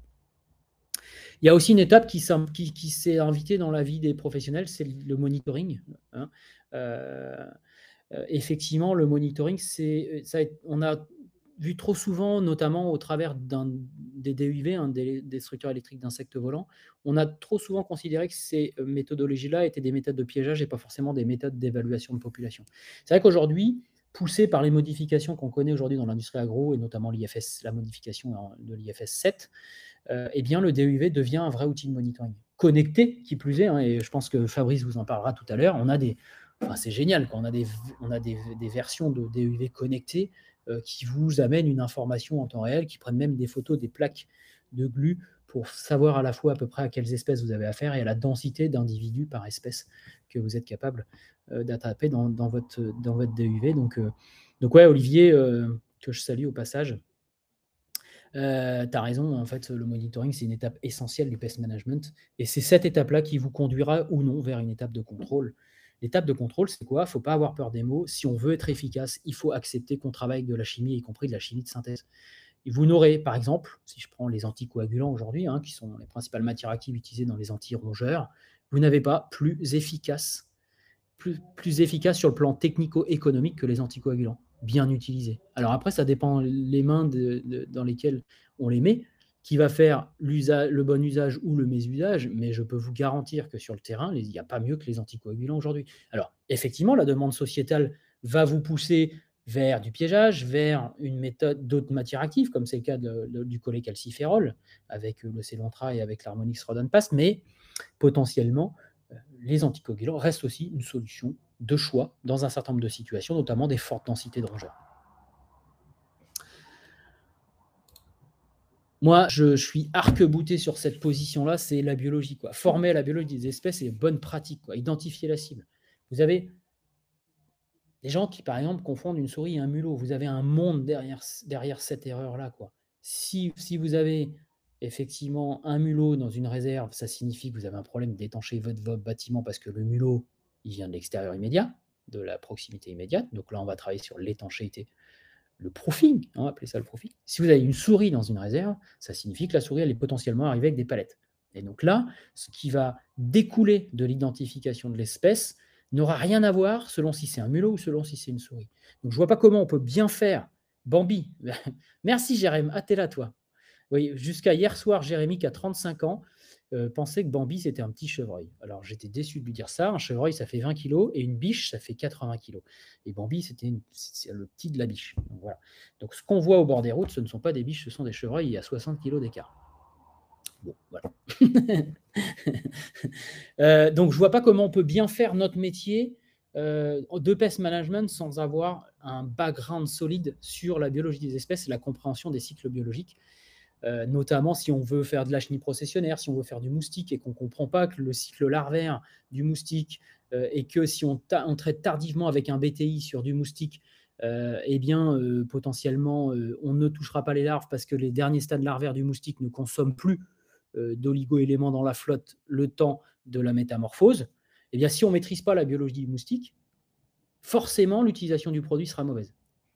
Il y a aussi une étape qui, qui, qui s'est invitée dans la vie des professionnels, c'est le monitoring. Hein. Euh, euh, effectivement, le monitoring, c'est, ça, on a vu trop souvent, notamment au travers d'un, des D U V, hein, des destructeurs électriques d'insectes volants, on a trop souvent considéré que ces méthodologies-là étaient des méthodes de piégeage et pas forcément des méthodes d'évaluation de population. C'est vrai qu'aujourd'hui, poussé par les modifications qu'on connaît aujourd'hui dans l'industrie agro, et notamment l'I F S, la modification de l'I F S sept, euh, eh bien, le D U V devient un vrai outil de monitoring. Connecté, qui plus est, hein, et je pense que Fabrice vous en parlera tout à l'heure, on a des... Enfin, c'est génial, quand on a des, on a des, des versions de D U V connectées euh, qui vous amènent une information en temps réel, qui prennent même des photos des plaques de glu pour savoir à la fois à peu près à quelles espèces vous avez affaire et à la densité d'individus par espèce que vous êtes capable euh, d'attraper dans, dans, votre, dans votre D U V. Donc, euh, donc ouais, Olivier, euh, que je salue au passage, Euh, tu as raison, en fait, le monitoring, c'est une étape essentielle du pest management. Et c'est cette étape-là qui vous conduira ou non vers une étape de contrôle. L'étape de contrôle, c'est quoi? Il ne faut pas avoir peur des mots. Si on veut être efficace, il faut accepter qu'on travaille avec de la chimie, y compris de la chimie de synthèse. Et vous n'aurez, par exemple, si je prends les anticoagulants aujourd'hui, hein, qui sont les principales matières actives utilisées dans les anti-rongeurs, vous n'avez pas plus efficace plus, plus efficace sur le plan technico-économique que les anticoagulants, bien utilisés. Alors après, ça dépend les mains de, de, dans lesquelles on les met, qui va faire le bon usage ou le mésusage, mais je peux vous garantir que sur le terrain, il n'y a pas mieux que les anticoagulants aujourd'hui. Alors, effectivement, la demande sociétale va vous pousser vers du piégeage, vers une méthode d'autres matières actives, comme c'est le cas de, de, du cholécalciférol, avec le Célontra et avec l'Harmonix Rodenpast, mais potentiellement, les anticoagulants restent aussi une solution de choix dans un certain nombre de situations, notamment des fortes densités de rongeurs. Moi, je, je suis arc-bouté sur cette position-là, c'est la biologie, quoi. Former à la biologie des espèces et bonne pratique, quoi. Identifier la cible. Vous avez des gens qui, par exemple, confondent une souris et un mulot. Vous avez un monde derrière, derrière cette erreur-là, quoi. Si, si vous avez effectivement un mulot dans une réserve, ça signifie que vous avez un problème d'étancher votre, votre bâtiment parce que le mulot, il vient de l'extérieur immédiat, de la proximité immédiate. Donc là, on va travailler sur l'étanchéité, le proofing, on va appeler ça le proofing. Si vous avez une souris dans une réserve, ça signifie que la souris, elle est potentiellement arrivée avec des palettes. Et donc là, ce qui va découler de l'identification de l'espèce n'aura rien à voir selon si c'est un mulot ou selon si c'est une souris. Donc je ne vois pas comment on peut bien faire. Bambi, merci Jérémy, ah t'es là toi. Oui, jusqu'à hier soir, Jérémy, qui a trente-cinq ans, euh, pensait que Bambi, c'était un petit chevreuil. Alors, j'étais déçu de lui dire ça. Un chevreuil, ça fait vingt kilos, et une biche, ça fait quatre-vingts kilos. Et Bambi, c'était le petit de la biche. Donc, voilà. Donc, ce qu'on voit au bord des routes, ce ne sont pas des biches, ce sont des chevreuils. Il y a soixante kilos d'écart. Bon, voilà. Euh, donc, je ne vois pas comment on peut bien faire notre métier euh, de pest management sans avoir un background solide sur la biologie des espèces et la compréhension des cycles biologiques. Euh, notamment si on veut faire de la chenille processionnaire, si on veut faire du moustique et qu'on ne comprend pas que le cycle larvaire du moustique euh, et que si on, on, traite tardivement avec un B T I sur du moustique, euh, eh bien, euh, potentiellement, euh, on ne touchera pas les larves parce que les derniers stades larvaires du moustique ne consomment plus euh, d'oligo-éléments dans la flotte le temps de la métamorphose. Eh bien, si on ne maîtrise pas la biologie du moustique, forcément, l'utilisation du produit sera mauvaise.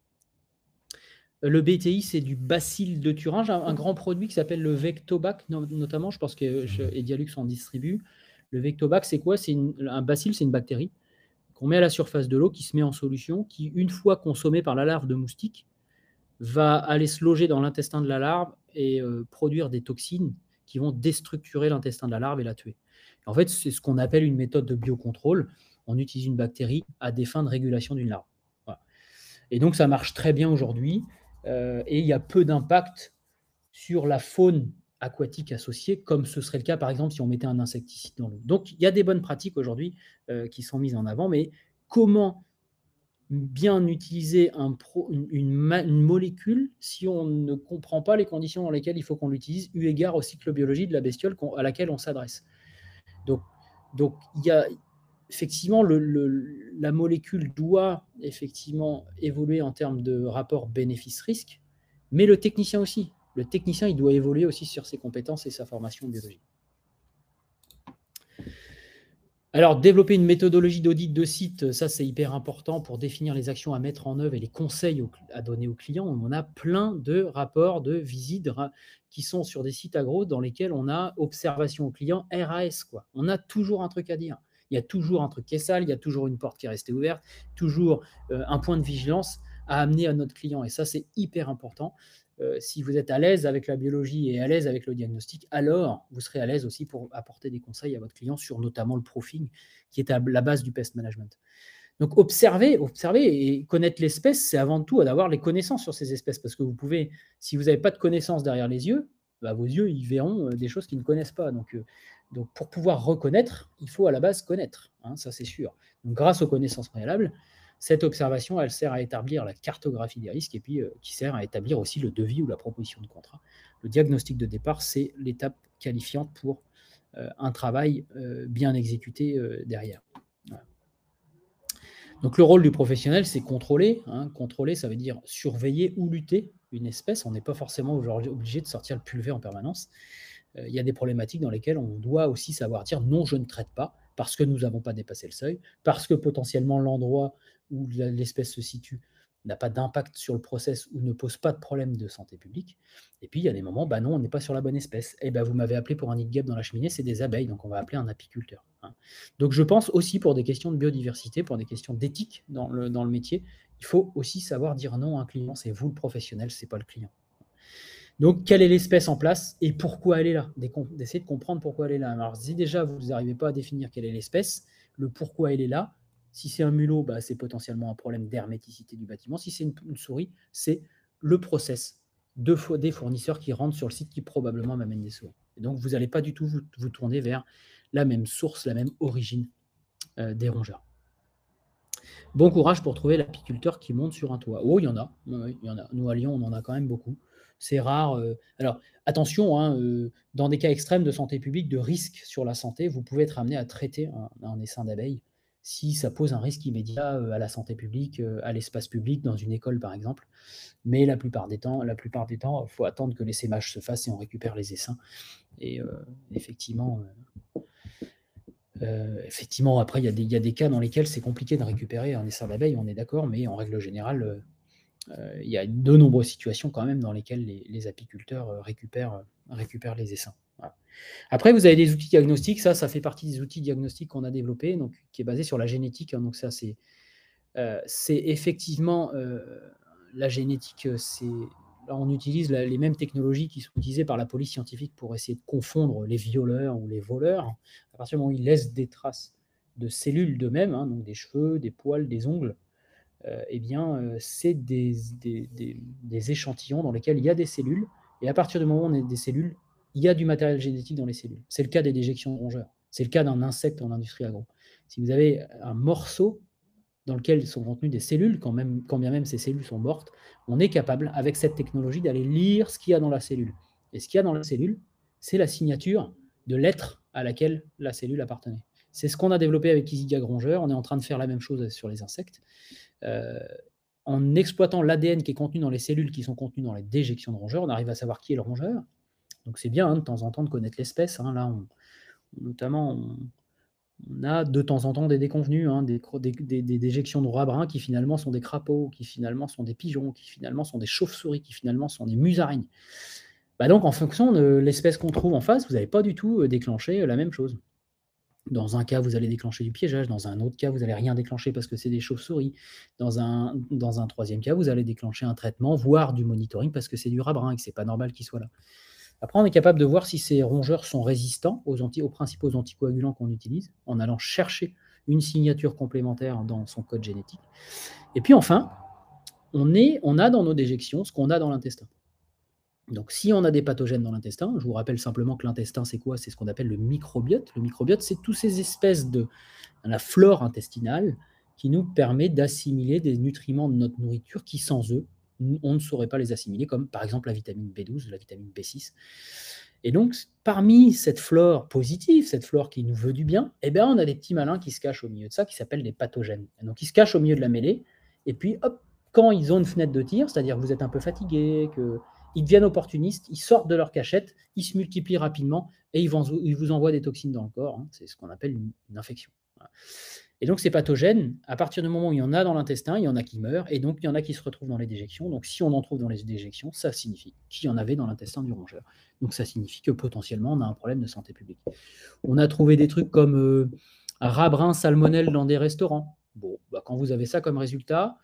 Le B T I, c'est du bacille de Thuringe, un, un grand produit qui s'appelle le Vectobac, notamment, je pense que Edialux en distribue. Le Vectobac, c'est quoi? C'est un bacille, c'est une bactérie qu'on met à la surface de l'eau, qui se met en solution, qui, une fois consommée par la larve de moustique, va aller se loger dans l'intestin de la larve et euh, produire des toxines qui vont déstructurer l'intestin de la larve et la tuer. En fait, c'est ce qu'on appelle une méthode de biocontrôle. On utilise une bactérie à des fins de régulation d'une larve. Voilà. Et donc, ça marche très bien aujourd'hui. Euh, et il y a peu d'impact sur la faune aquatique associée, comme ce serait le cas, par exemple, si on mettait un insecticide dans l'eau. Donc, il y a des bonnes pratiques aujourd'hui euh, qui sont mises en avant, mais comment bien utiliser un pro, une, une, une molécule si on ne comprend pas les conditions dans lesquelles il faut qu'on l'utilise, eu égard au cycle biologique de la bestiole à laquelle on s'adresse. Donc, donc, il y a effectivement, le, le, la molécule doit effectivement évoluer en termes de rapport bénéfice-risque, mais le technicien aussi. Le technicien, il doit évoluer aussi sur ses compétences et sa formation biologique. Alors, développer une méthodologie d'audit de site, ça c'est hyper important pour définir les actions à mettre en œuvre et les conseils à donner aux clients. On a plein de rapports de visites qui sont sur des sites agro dans lesquels on a observation aux clients R A S, quoi. On a toujours un truc à dire. Il y a toujours un truc qui est sale, il y a toujours une porte qui est restée ouverte, toujours euh, un point de vigilance à amener à notre client. Et ça, c'est hyper important. Euh, si vous êtes à l'aise avec la biologie et à l'aise avec le diagnostic, alors vous serez à l'aise aussi pour apporter des conseils à votre client sur notamment le proofing, qui est à la base du pest management. Donc, observer, observer et connaître l'espèce, c'est avant tout d'avoir les connaissances sur ces espèces, parce que vous pouvez, si vous n'avez pas de connaissances derrière les yeux, bah, vos yeux, ils verront des choses qu'ils ne connaissent pas. Donc, euh, donc, pour pouvoir reconnaître, il faut à la base connaître, hein, ça c'est sûr. Donc, grâce aux connaissances préalables, cette observation, elle sert à établir la cartographie des risques et puis euh, qui sert à établir aussi le devis ou la proposition de contrat. Le diagnostic de départ, c'est l'étape qualifiante pour euh, un travail euh, bien exécuté euh, derrière. Voilà. Donc le rôle du professionnel, c'est contrôler. Hein. Contrôler, ça veut dire surveiller ou lutter une espèce. On n'est pas forcément obligé de sortir le pulvé en permanence. Euh, il y a des problématiques dans lesquelles on doit aussi savoir dire non, je ne traite pas, parce que nous n'avons pas dépassé le seuil, parce que potentiellement l'endroit où l'espèce se situe n'a pas d'impact sur le process ou ne pose pas de problème de santé publique. Et puis, il y a des moments, bah non, on n'est pas sur la bonne espèce. Et ben, vous m'avez appelé pour un nid de guêpe dans la cheminée, c'est des abeilles, donc on va appeler un apiculteur. Hein. Donc, je pense aussi pour des questions de biodiversité, pour des questions d'éthique dans le, dans le métier, il faut aussi savoir dire non à un client. C'est vous le professionnel, c'est pas le client. Donc, quelle est l'espèce en place et pourquoi elle est là? D'essayer de comprendre pourquoi elle est là. Alors, si déjà vous n'arrivez pas à définir quelle est l'espèce, le pourquoi elle est là, si c'est un mulot, bah, c'est potentiellement un problème d'herméticité du bâtiment. Si c'est une, une souris, c'est le process de, des fournisseurs qui rentrent sur le site qui probablement m'amènent des souris. Et donc, vous n'allez pas du tout vous, vous, tourner vers la même source, la même origine euh, des rongeurs. Bon courage pour trouver l'apiculteur qui monte sur un toit. Oh, il y en a. Oui, il y en a. Nous, à Lyon, on en a quand même beaucoup. C'est rare. Euh, alors, attention, hein, euh, dans des cas extrêmes de santé publique, de risque sur la santé, vous pouvez être amené à traiter un, un essaim d'abeilles si ça pose un risque immédiat euh, à la santé publique, euh, à l'espace public, dans une école, par exemple. Mais la plupart des temps, la plupart des temps, il faut attendre que l'essaimage se fasse et on récupère les essaims. Et euh, effectivement... Euh, Euh, effectivement, après, il y, y a des cas dans lesquels c'est compliqué de récupérer un essaim d'abeilles, on est d'accord, mais en règle générale, euh, il y a de nombreuses situations quand même dans lesquelles les, les apiculteurs euh, récupèrent, euh, récupèrent les essaims. Voilà. Après, vous avez des outils diagnostiques, ça, ça fait partie des outils diagnostiques qu'on a développés, donc, qui est basé sur la génétique. Hein, donc ça, c'est euh, effectivement euh, la génétique, c'est... Là, on utilise la, les mêmes technologies qui sont utilisées par la police scientifique pour essayer de confondre les violeurs ou les voleurs. À partir du moment où ils laissent des traces de cellules d'eux-mêmes, hein, donc des cheveux, des poils, des ongles, euh, eh bien, euh, c'est des, des, des, des échantillons dans lesquels il y a des cellules. Et à partir du moment où on a des cellules, il y a du matériel génétique dans les cellules. C'est le cas des déjections de rongeurs. C'est le cas d'un insecte en industrie agro. Si vous avez un morceau dans lequel sont contenues des cellules, quand, même, quand bien même ces cellules sont mortes, on est capable, avec cette technologie, d'aller lire ce qu'il y a dans la cellule. Et ce qu'il y a dans la cellule, c'est la signature de l'être à laquelle la cellule appartenait. C'est ce qu'on a développé avec EasyGag Rongeur. On est en train de faire la même chose sur les insectes. Euh, en exploitant l'A D N qui est contenu dans les cellules qui sont contenues dans les déjections de rongeurs, on arrive à savoir qui est le rongeur. Donc c'est bien hein, de temps en temps de connaître l'espèce. Hein. Là, on, notamment, on, on a de temps en temps des déconvenus, hein, des, des, des, des déjections de rats bruns qui finalement sont des crapauds, qui finalement sont des pigeons, qui finalement sont des chauves-souris, qui finalement sont des musaraignes. Bah donc en fonction de l'espèce qu'on trouve en face, vous n'avez pas du tout déclenché la même chose. Dans un cas, vous allez déclencher du piégeage. Dans un autre cas, vous n'allez rien déclencher parce que c'est des chauves-souris. Dans un, dans un troisième cas, vous allez déclencher un traitement, voire du monitoring parce que c'est du rat brun et que ce n'est pas normal qu'il soit là. Après, on est capable de voir si ces rongeurs sont résistants aux, anti, aux principaux anticoagulants qu'on utilise en allant chercher une signature complémentaire dans son code génétique. Et puis enfin, on, est, on a dans nos déjections ce qu'on a dans l'intestin. Donc, si on a des pathogènes dans l'intestin, je vous rappelle simplement que l'intestin, c'est quoi? C'est ce qu'on appelle le microbiote. Le microbiote, c'est toutes ces espèces de la flore intestinale qui nous permet d'assimiler des nutriments de notre nourriture qui, sans eux, on ne saurait pas les assimiler, comme par exemple la vitamine B douze, la vitamine B six. Et donc, parmi cette flore positive, cette flore qui nous veut du bien, eh bien, on a des petits malins qui se cachent au milieu de ça, qui s'appellent des pathogènes. Et donc, ils se cachent au milieu de la mêlée, et puis, hop, quand ils ont une fenêtre de tir, c'est-à-dire que vous êtes un peu fatigué, que ils deviennent opportunistes, ils sortent de leur cachette, ils se multiplient rapidement et ils, vont, ils vous envoient des toxines dans le corps. Hein. C'est ce qu'on appelle une, une infection. Voilà. Et donc, ces pathogènes, à partir du moment où il y en a dans l'intestin, il y en a qui meurent et donc il y en a qui se retrouvent dans les déjections. Donc, si on en trouve dans les déjections, ça signifie qu'il y en avait dans l'intestin du rongeur. Donc, ça signifie que potentiellement, on a un problème de santé publique. On a trouvé des trucs comme euh, rat brun salmonelle dans des restaurants. Bon, bah, quand vous avez ça comme résultat,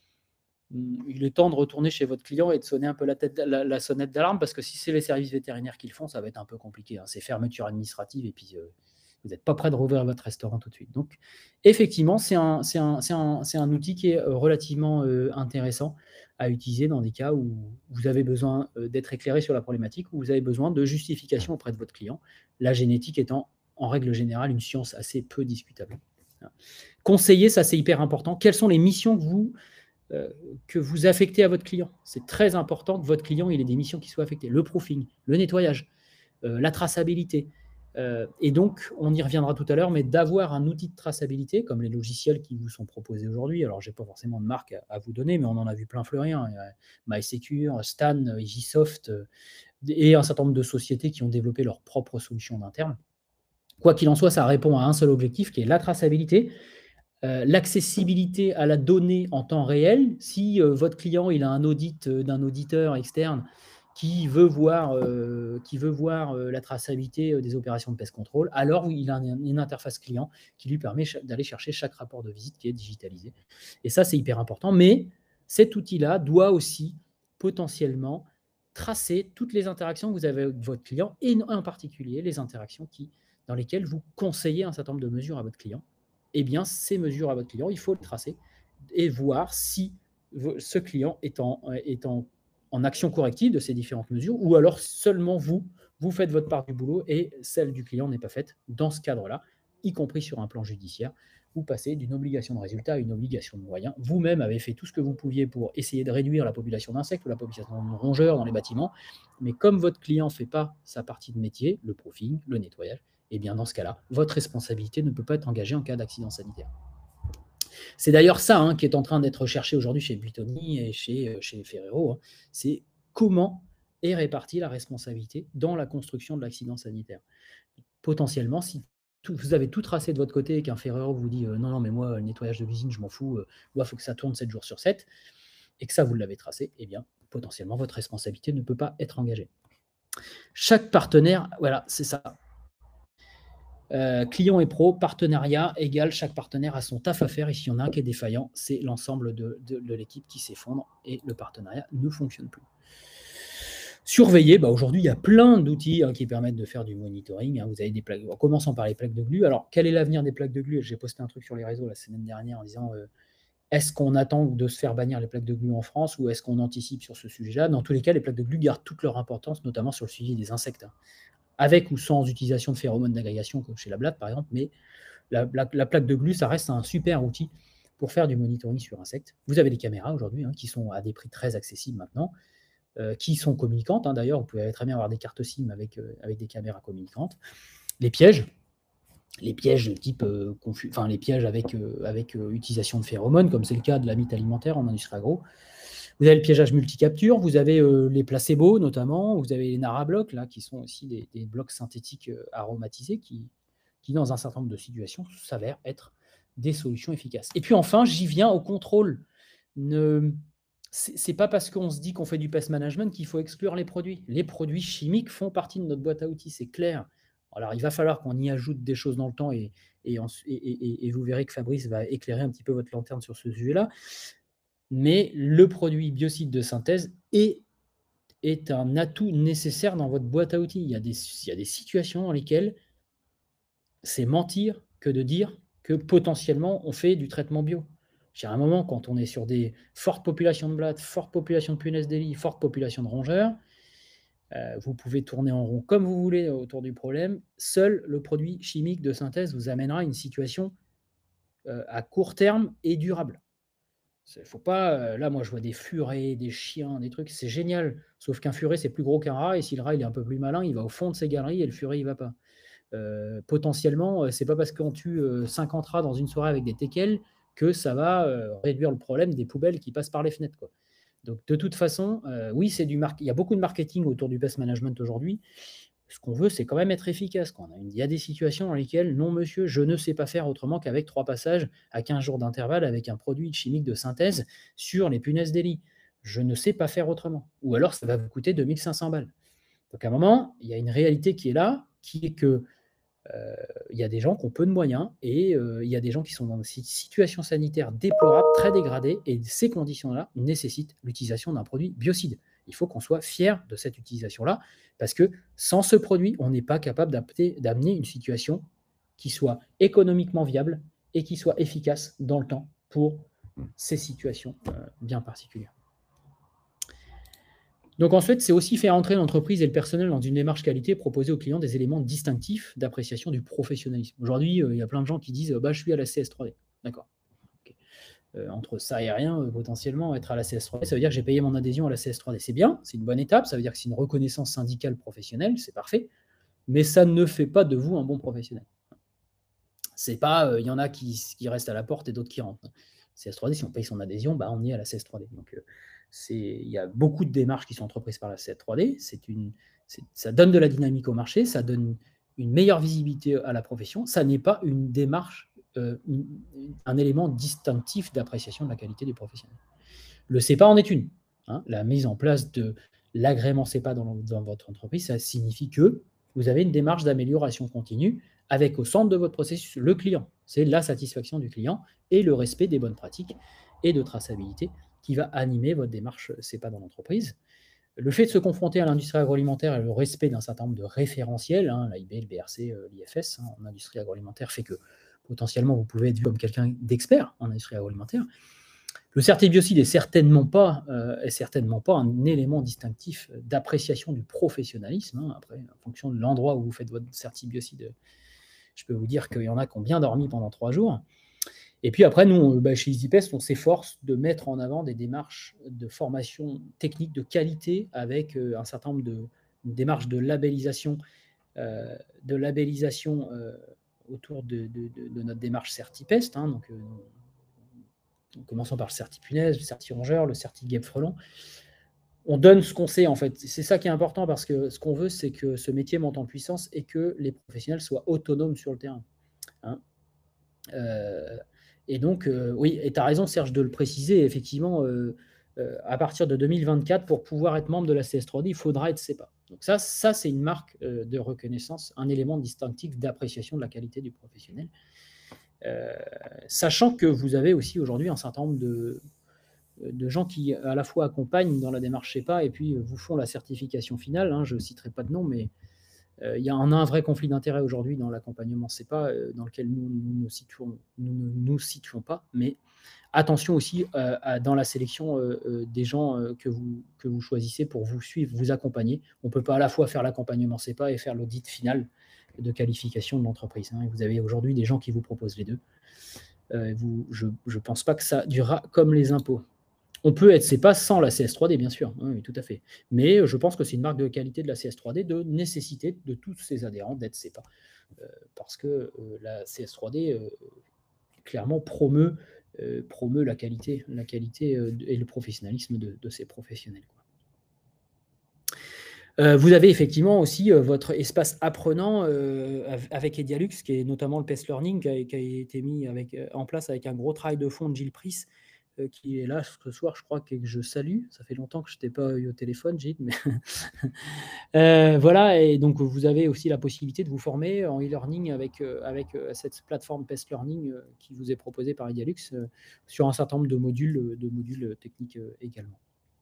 il est temps de retourner chez votre client et de sonner un peu la, tête, la, la sonnette d'alarme, parce que si c'est les services vétérinaires qui le font, ça va être un peu compliqué. Hein. C'est fermeture administrative et puis euh, vous n'êtes pas prêt de rouvrir votre restaurant tout de suite. Donc, effectivement, c'est un, c'est un, c'est un, c'est un outil qui est relativement euh, intéressant à utiliser dans des cas où vous avez besoin euh, d'être éclairé sur la problématique, où vous avez besoin de justification auprès de votre client, la génétique étant, en règle générale, une science assez peu discutable. Conseiller, ça c'est hyper important. Quelles sont les missions que vous... Euh, que vous affectez à votre client. C'est très important que votre client il ait des missions qui soient affectées. Le proofing, le nettoyage, euh, la traçabilité. Euh, et donc, on y reviendra tout à l'heure, mais d'avoir un outil de traçabilité, comme les logiciels qui vous sont proposés aujourd'hui. Alors, je n'ai pas forcément de marque à, à vous donner, mais on en a vu plein fleurir. Hein. MySecure, Stan, Easysoft, euh, et un certain nombre de sociétés qui ont développé leurs propres solutions d'interne. Quoi qu'il en soit, ça répond à un seul objectif, qui est la traçabilité. Euh, l'accessibilité à la donnée en temps réel. Si euh, votre client il a un audit euh, d'un auditeur externe qui veut voir, euh, qui veut voir euh, la traçabilité euh, des opérations de pest control, alors il a une, une interface client qui lui permet ch- d'aller chercher chaque rapport de visite qui est digitalisé. Et ça, c'est hyper important. Mais cet outil-là doit aussi potentiellement tracer toutes les interactions que vous avez avec votre client, et en particulier les interactions qui, dans lesquelles vous conseillez un certain nombre de mesures à votre client. Eh bien, ces mesures à votre client, il faut le tracer et voir si ce client est en, est en, en action corrective de ces différentes mesures, ou alors seulement vous, vous faites votre part du boulot et celle du client n'est pas faite. Dans ce cadre-là, y compris sur un plan judiciaire, vous passez d'une obligation de résultat à une obligation de moyens. Vous-même avez fait tout ce que vous pouviez pour essayer de réduire la population d'insectes ou la population de rongeurs dans les bâtiments, mais comme votre client ne fait pas sa partie de métier, le proofing, le nettoyage, et eh bien dans ce cas-là, votre responsabilité ne peut pas être engagée en cas d'accident sanitaire. C'est d'ailleurs ça hein, qui est en train d'être recherché aujourd'hui chez Buitoni et chez, chez Ferrero. Hein. C'est comment est répartie la responsabilité dans la construction de l'accident sanitaire. Potentiellement, si tout, vous avez tout tracé de votre côté et qu'un Ferrero vous dit euh, non, non, mais moi, le nettoyage de l'usine, je m'en fous, il euh, faut que ça tourne sept jours sur sept, et que ça, vous l'avez tracé, eh bien, potentiellement, votre responsabilité ne peut pas être engagée. Chaque partenaire, voilà, c'est ça. Euh, client et pro, partenariat égal, chaque partenaire a son taf à faire, et s'il y en a un qui est défaillant, c'est l'ensemble de, de, de l'équipe qui s'effondre et le partenariat ne fonctionne plus. Surveiller, bah aujourd'hui il y a plein d'outils hein, qui permettent de faire du monitoring. Hein. Vous avez des plaques, en commençant par les plaques de glu. Alors, quel est l'avenir des plaques de glu? J'ai posté un truc sur les réseaux la semaine dernière en disant euh, Est-ce qu'on attend de se faire bannir les plaques de glu en France ou est-ce qu'on anticipe sur ce sujet-là? Dans tous les cas, les plaques de glu gardent toute leur importance, notamment sur le suivi des insectes, hein. Avec ou sans utilisation de phéromones d'agrégation, comme chez la blatte par exemple, mais la, la, la plaque de glu, ça reste un super outil pour faire du monitoring sur insectes. Vous avez des caméras aujourd'hui hein, qui sont à des prix très accessibles maintenant, euh, qui sont communicantes. Hein, d'ailleurs, vous pouvez très bien avoir des cartes SIM avec, euh, avec des caméras communicantes. Les pièges, les pièges de type, euh, enfin les pièges avec, euh, avec euh, utilisation de phéromones, comme c'est le cas de la mythe alimentaire en industrie agro. Vous avez le piégeage multicapture, vous avez euh, les placebos notamment, vous avez les narablocs, là, qui sont aussi des, des blocs synthétiques euh, aromatisés qui, qui, dans un certain nombre de situations, s'avèrent être des solutions efficaces. Et puis enfin, j'y viens au contrôle. Ne... C'est pas parce qu'on se dit qu'on fait du pest management qu'il faut exclure les produits. Les produits chimiques font partie de notre boîte à outils, c'est clair. Alors, il va falloir qu'on y ajoute des choses dans le temps et, et, et, et, et vous verrez que Fabrice va éclairer un petit peu votre lanterne sur ce sujet-là. Mais le produit biocide de synthèse est, est un atout nécessaire dans votre boîte à outils. Il y a des, il y a des situations dans lesquelles c'est mentir que de dire que potentiellement on fait du traitement bio. À un moment, quand on est sur des fortes populations de blattes, fortes populations de punaises de lit, fortes populations de rongeurs, euh, vous pouvez tourner en rond comme vous voulez autour du problème. Seul le produit chimique de synthèse vous amènera à une situation euh, à court terme et durable. Faut pas, là, moi, je vois des furets, des chiens, des trucs, c'est génial. Sauf qu'un furet, c'est plus gros qu'un rat, et si le rat il est un peu plus malin, il va au fond de ses galeries et le furet, il va pas. Euh, potentiellement, c'est pas parce qu'on tue cinquante rats dans une soirée avec des teckels que ça va euh, réduire le problème des poubelles qui passent par les fenêtres, quoi. Donc, de toute façon, euh, oui, c'est du mar- il y a beaucoup de marketing autour du pest management aujourd'hui. Ce qu'on veut, c'est quand même être efficace. Quand il y a des situations dans lesquelles, non monsieur, je ne sais pas faire autrement qu'avec trois passages à quinze jours d'intervalle avec un produit chimique de synthèse sur les punaises des lits. Je ne sais pas faire autrement. Ou alors, ça va vous coûter deux mille cinq cents balles. Donc, à un moment, il y a une réalité qui est là, qui est que euh, il y a des gens qui ont peu de moyens et euh, il y a des gens qui sont dans des situations sanitaires déplorables, très dégradées, et ces conditions-là nécessitent l'utilisation d'un produit biocide. Il faut qu'on soit fier de cette utilisation-là, parce que sans ce produit, on n'est pas capable d'amener une situation qui soit économiquement viable et qui soit efficace dans le temps pour ces situations euh, bien particulières. Donc ensuite, c'est aussi faire entrer l'entreprise et le personnel dans une démarche qualité, proposer aux clients des éléments distinctifs d'appréciation du professionnalisme. Aujourd'hui, euh, il y a plein de gens qui disent bah, « je suis à la C S trois D ». D'accord. Okay. Euh, entre ça et rien, euh, potentiellement, être à la C S trois D, ça veut dire que j'ai payé mon adhésion à la C S trois D. C'est bien, c'est une bonne étape, ça veut dire que c'est une reconnaissance syndicale professionnelle, c'est parfait, mais ça ne fait pas de vous un bon professionnel. C'est pas, il euh, y en a qui, qui restent à la porte et d'autres qui rentrent. C S trois D, si on paye son adhésion, bah, on est à la C S trois D. Donc, euh, il y a beaucoup de démarches qui sont entreprises par la C S trois D. C'est une, ça donne de la dynamique au marché, ça donne une meilleure visibilité à la profession. Ça n'est pas une démarche, euh, une, un élément distinctif d'appréciation de la qualité du professionnel. Le C E P A en est une. Hein. La mise en place de l'agrément C E P A dans, dans votre entreprise, ça signifie que vous avez une démarche d'amélioration continue avec au centre de votre processus le client. C'est la satisfaction du client et le respect des bonnes pratiques et de traçabilité qui va animer votre démarche C E P A dans l'entreprise. Le fait de se confronter à l'industrie agroalimentaire et le respect d'un certain nombre de référentiels, hein, l'A I B, le B R C, euh, l'I F S, hein, en industrie agroalimentaire, fait que potentiellement vous pouvez être vu comme quelqu'un d'expert en industrie agroalimentaire. Le certi biocide n'est certainement pas, euh, est certainement pas un élément distinctif d'appréciation du professionnalisme. Hein. Après, en fonction de l'endroit où vous faites votre certi biocide, je peux vous dire qu'il y en a qui ont bien dormi pendant trois jours. Et puis après, nous, bah, chez EasyPest, on s'efforce de mettre en avant des démarches de formation technique de qualité avec euh, un certain nombre de démarches de labellisation, euh, de labellisation euh, autour de, de, de, de notre démarche CertiPest. Hein, donc, euh, en commençant par le certi-punaise, le certi-rongeur, le certi-guêpe frelon. On donne ce qu'on sait, en fait. C'est ça qui est important, parce que ce qu'on veut, c'est que ce métier monte en puissance et que les professionnels soient autonomes sur le terrain. Hein. Euh, et donc, euh, oui, et tu as raison, Serge, de le préciser, effectivement, euh, euh, à partir de deux mille vingt-quatre, pour pouvoir être membre de la C S trois D, il faudra être C E P A. Donc ça, ça c'est une marque euh, de reconnaissance, un élément distinctif d'appréciation de la qualité du professionnel. Euh, sachant que vous avez aussi aujourd'hui un certain nombre de, de gens qui à la fois accompagnent dans la démarche C E P A et puis vous font la certification finale. Hein, je ne citerai pas de nom, mais Euh, il y a un, un vrai conflit d'intérêt aujourd'hui dans l'accompagnement CEPA, euh, dans lequel nous ne nous situons, nous, ne nous situons pas, mais attention aussi euh, à, dans la sélection euh, euh, des gens euh, que, vous, que vous choisissez pour vous suivre, vous accompagner. On ne peut pas à la fois faire l'accompagnement CEPA et faire l'audit final de qualification de l'entreprise. Hein. Vous avez aujourd'hui des gens qui vous proposent les deux. Euh, vous, je ne pense pas que ça durera comme les impôts. On peut être CEPA sans la C S trois D, bien sûr, oui, tout à fait. Mais je pense que c'est une marque de qualité de la C S trois D de nécessité de tous ses adhérents d'être CEPA. Euh, parce que euh, la C S trois D, euh, clairement, promeut, euh, promeut la qualité, la qualité euh, et le professionnalisme de, de ces professionnels. Euh, vous avez effectivement aussi euh, votre espace apprenant euh, avec Edialux, qui est notamment le P E S Learning, qui a, qui a été mis avec, euh, en place avec un gros travail de fond de Gilles Price, euh, qui est là ce soir, je crois, que je salue. Ça fait longtemps que je ne t'ai pas eu au téléphone, Gilles. Mais euh, voilà, et donc vous avez aussi la possibilité de vous former en e-learning avec, euh, avec euh, cette plateforme P E S Learning euh, qui vous est proposée par Edialux euh, sur un certain nombre de modules, de modules techniques euh, également.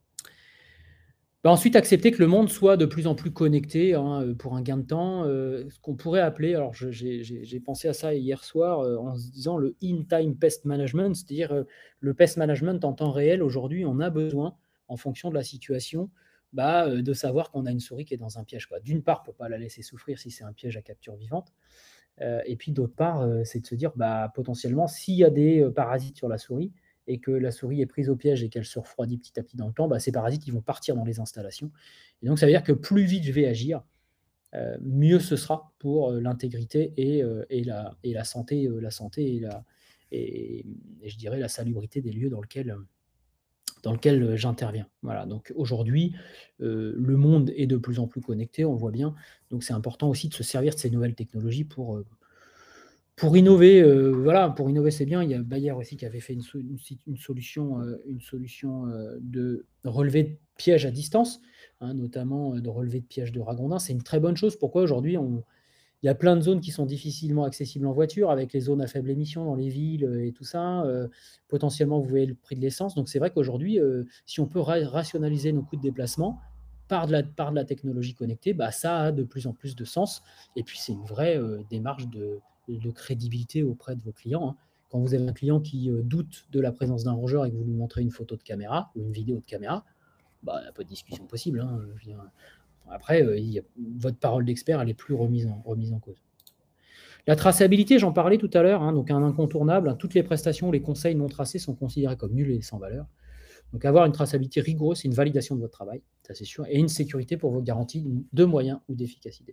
Bah ensuite, accepter que le monde soit de plus en plus connecté hein, pour un gain de temps, euh, ce qu'on pourrait appeler, alors j'ai pensé à ça hier soir euh, en se disant le in-time pest management, c'est-à-dire euh, le pest management en temps réel. Aujourd'hui, on a besoin, en fonction de la situation, bah, euh, de savoir qu'on a une souris qui est dans un piège. D'une part, pour ne pas la laisser souffrir si c'est un piège à capture vivante, euh, et puis d'autre part, euh, c'est de se dire bah, potentiellement s'il y a des euh, parasites sur la souris, et que la souris est prise au piège et qu'elle se refroidit petit à petit dans le temps, bah, ces parasites ils vont partir dans les installations. Et donc ça veut dire que plus vite je vais agir, euh, mieux ce sera pour euh, l'intégrité et, euh, et, la, et la santé, euh, la santé et, la, et, et je dirais la salubrité des lieux dans lesquels, dans lequel j'interviens. Voilà, donc aujourd'hui, euh, le monde est de plus en plus connecté, on le voit bien. Donc c'est important aussi de se servir de ces nouvelles technologies pour, euh, pour innover, euh, voilà, pour innover, c'est bien. Il y a Bayer aussi qui avait fait une, so- une, une solution, euh, une solution euh, de relevé de pièges à distance, hein, notamment euh, de relevé de pièges de ragondins. C'est une très bonne chose. Pourquoi aujourd'hui, on, il y a plein de zones qui sont difficilement accessibles en voiture, avec les zones à faible émission dans les villes euh, et tout ça. Euh, potentiellement, vous voyez le prix de l'essence. Donc, c'est vrai qu'aujourd'hui, euh, si on peut ra rationaliser nos coûts de déplacement par de la, par de la technologie connectée, bah, ça a de plus en plus de sens. Et puis, c'est une vraie euh, démarche de, de crédibilité auprès de vos clients. Hein. Quand vous avez un client qui euh, doute de la présence d'un rongeur et que vous lui montrez une photo de caméra ou une vidéo de caméra, bah, il n'y a pas de discussion possible. Hein. Je veux dire, après, euh, il y a, votre parole d'expert, elle est plus remise en, remise en cause. La traçabilité, j'en parlais tout à l'heure, hein, donc un incontournable. Hein, toutes les prestations, les conseils non tracés sont considérés comme nuls et sans valeur. Donc avoir une traçabilité rigoureuse, c'est une validation de votre travail, ça c'est sûr, et une sécurité pour vos garanties de moyens ou d'efficacité.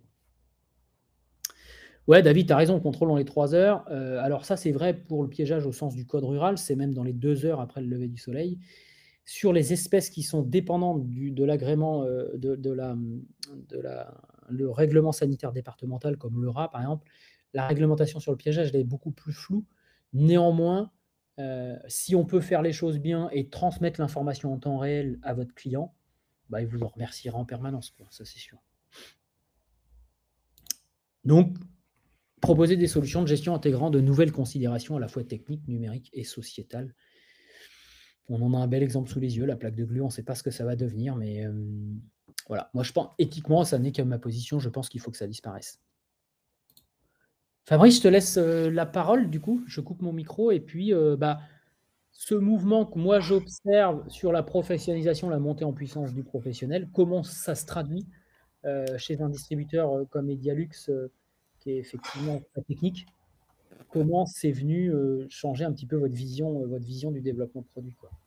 Ouais, David, tu as raison, contrôle dans les trois heures. Euh, alors ça, c'est vrai pour le piégeage au sens du code rural, c'est même dans les deux heures après le lever du soleil. Sur les espèces qui sont dépendantes du, de l'agrément, euh, de, de, la, de la, le règlement sanitaire départemental, comme le rat par exemple, la réglementation sur le piégeage elle est beaucoup plus floue. Néanmoins, euh, si on peut faire les choses bien et transmettre l'information en temps réel à votre client, bah, il vous en remerciera en permanence, quoi, ça c'est sûr. Donc, proposer des solutions de gestion intégrant de nouvelles considérations à la fois techniques, numériques et sociétales. On en a un bel exemple sous les yeux, la plaque de glu, on ne sait pas ce que ça va devenir, mais euh, voilà. Moi, je pense, éthiquement, ça n'est que ma position, je pense qu'il faut que ça disparaisse. Fabrice, je te laisse euh, la parole, du coup, je coupe mon micro, et puis, euh, bah, ce mouvement que moi j'observe sur la professionnalisation, la montée en puissance du professionnel, comment ça se traduit euh, chez un distributeur euh, comme Edialux, euh, qui est effectivement très technique, comment c'est venu euh, changer un petit peu votre vision, euh, votre vision du développement de produit, quoi.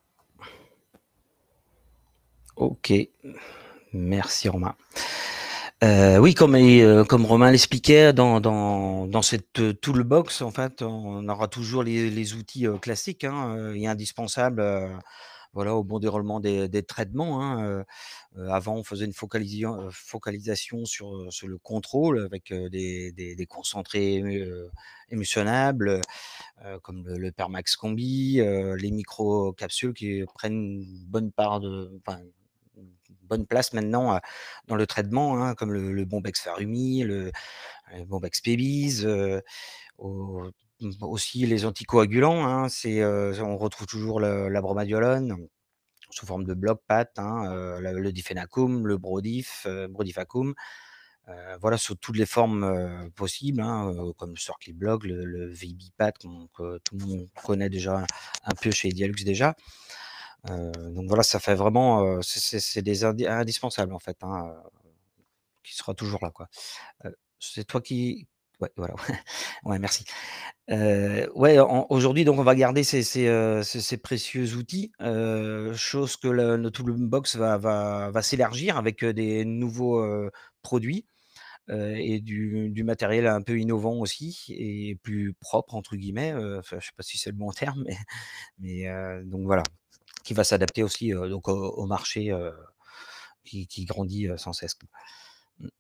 Ok, merci Romain. Euh, oui, comme, euh, comme Romain l'expliquait, dans, dans, dans cette euh, toolbox, en fait, on aura toujours les, les outils euh, classiques hein, euh, et indispensables euh, voilà, au bon déroulement des, des traitements. Hein. Euh, avant, on faisait une focalisation, euh, focalisation sur, sur le contrôle avec euh, des, des, des concentrés euh, émulsionnables, euh, comme le, le Permax Combi, euh, les micro-capsules qui prennent une bonne part de... Enfin, bonne place maintenant euh, dans le traitement, hein, comme le, le Bombex Farumi, le, le Bombex Pebis, euh, au, aussi les anticoagulants. Hein, c'est, euh, on retrouve toujours la, la bromadiolone sous forme de bloc pat, hein, euh, le, le difénacum, le brodif, euh, brodifacum. Heu, voilà, sous toutes les formes, heu, possibles, hein, heu, comme le Circuit Block, le le VB-Pad qu'on que tout le monde connaît déjà un peu chez Edialux déjà. Heu, donc voilà, ça fait vraiment, heu, c'est c'est c'est des indi indispensables en fait, hein, heu, qui sera toujours là, quoi. Heu, c'est toi qui ouais, voilà, ouais, merci. Heu, ouais, en aujourd'hui, donc on va garder ces ces, heu, ces ces précieux outils, heu, chose que le le Toolbox va va va s'élargir avec, heu, des nouveaux, heu, produits, heu et du du matériel un peu innovant aussi et «plus propre» entre guillemets, heu, enfin, je sais pas si c'est le bon terme, mais mais heu, donc voilà, qui va s'adapter aussi, heu, donc au au marché, heu, qui qui grandit, heu, sans cesse, quoi. Mmh.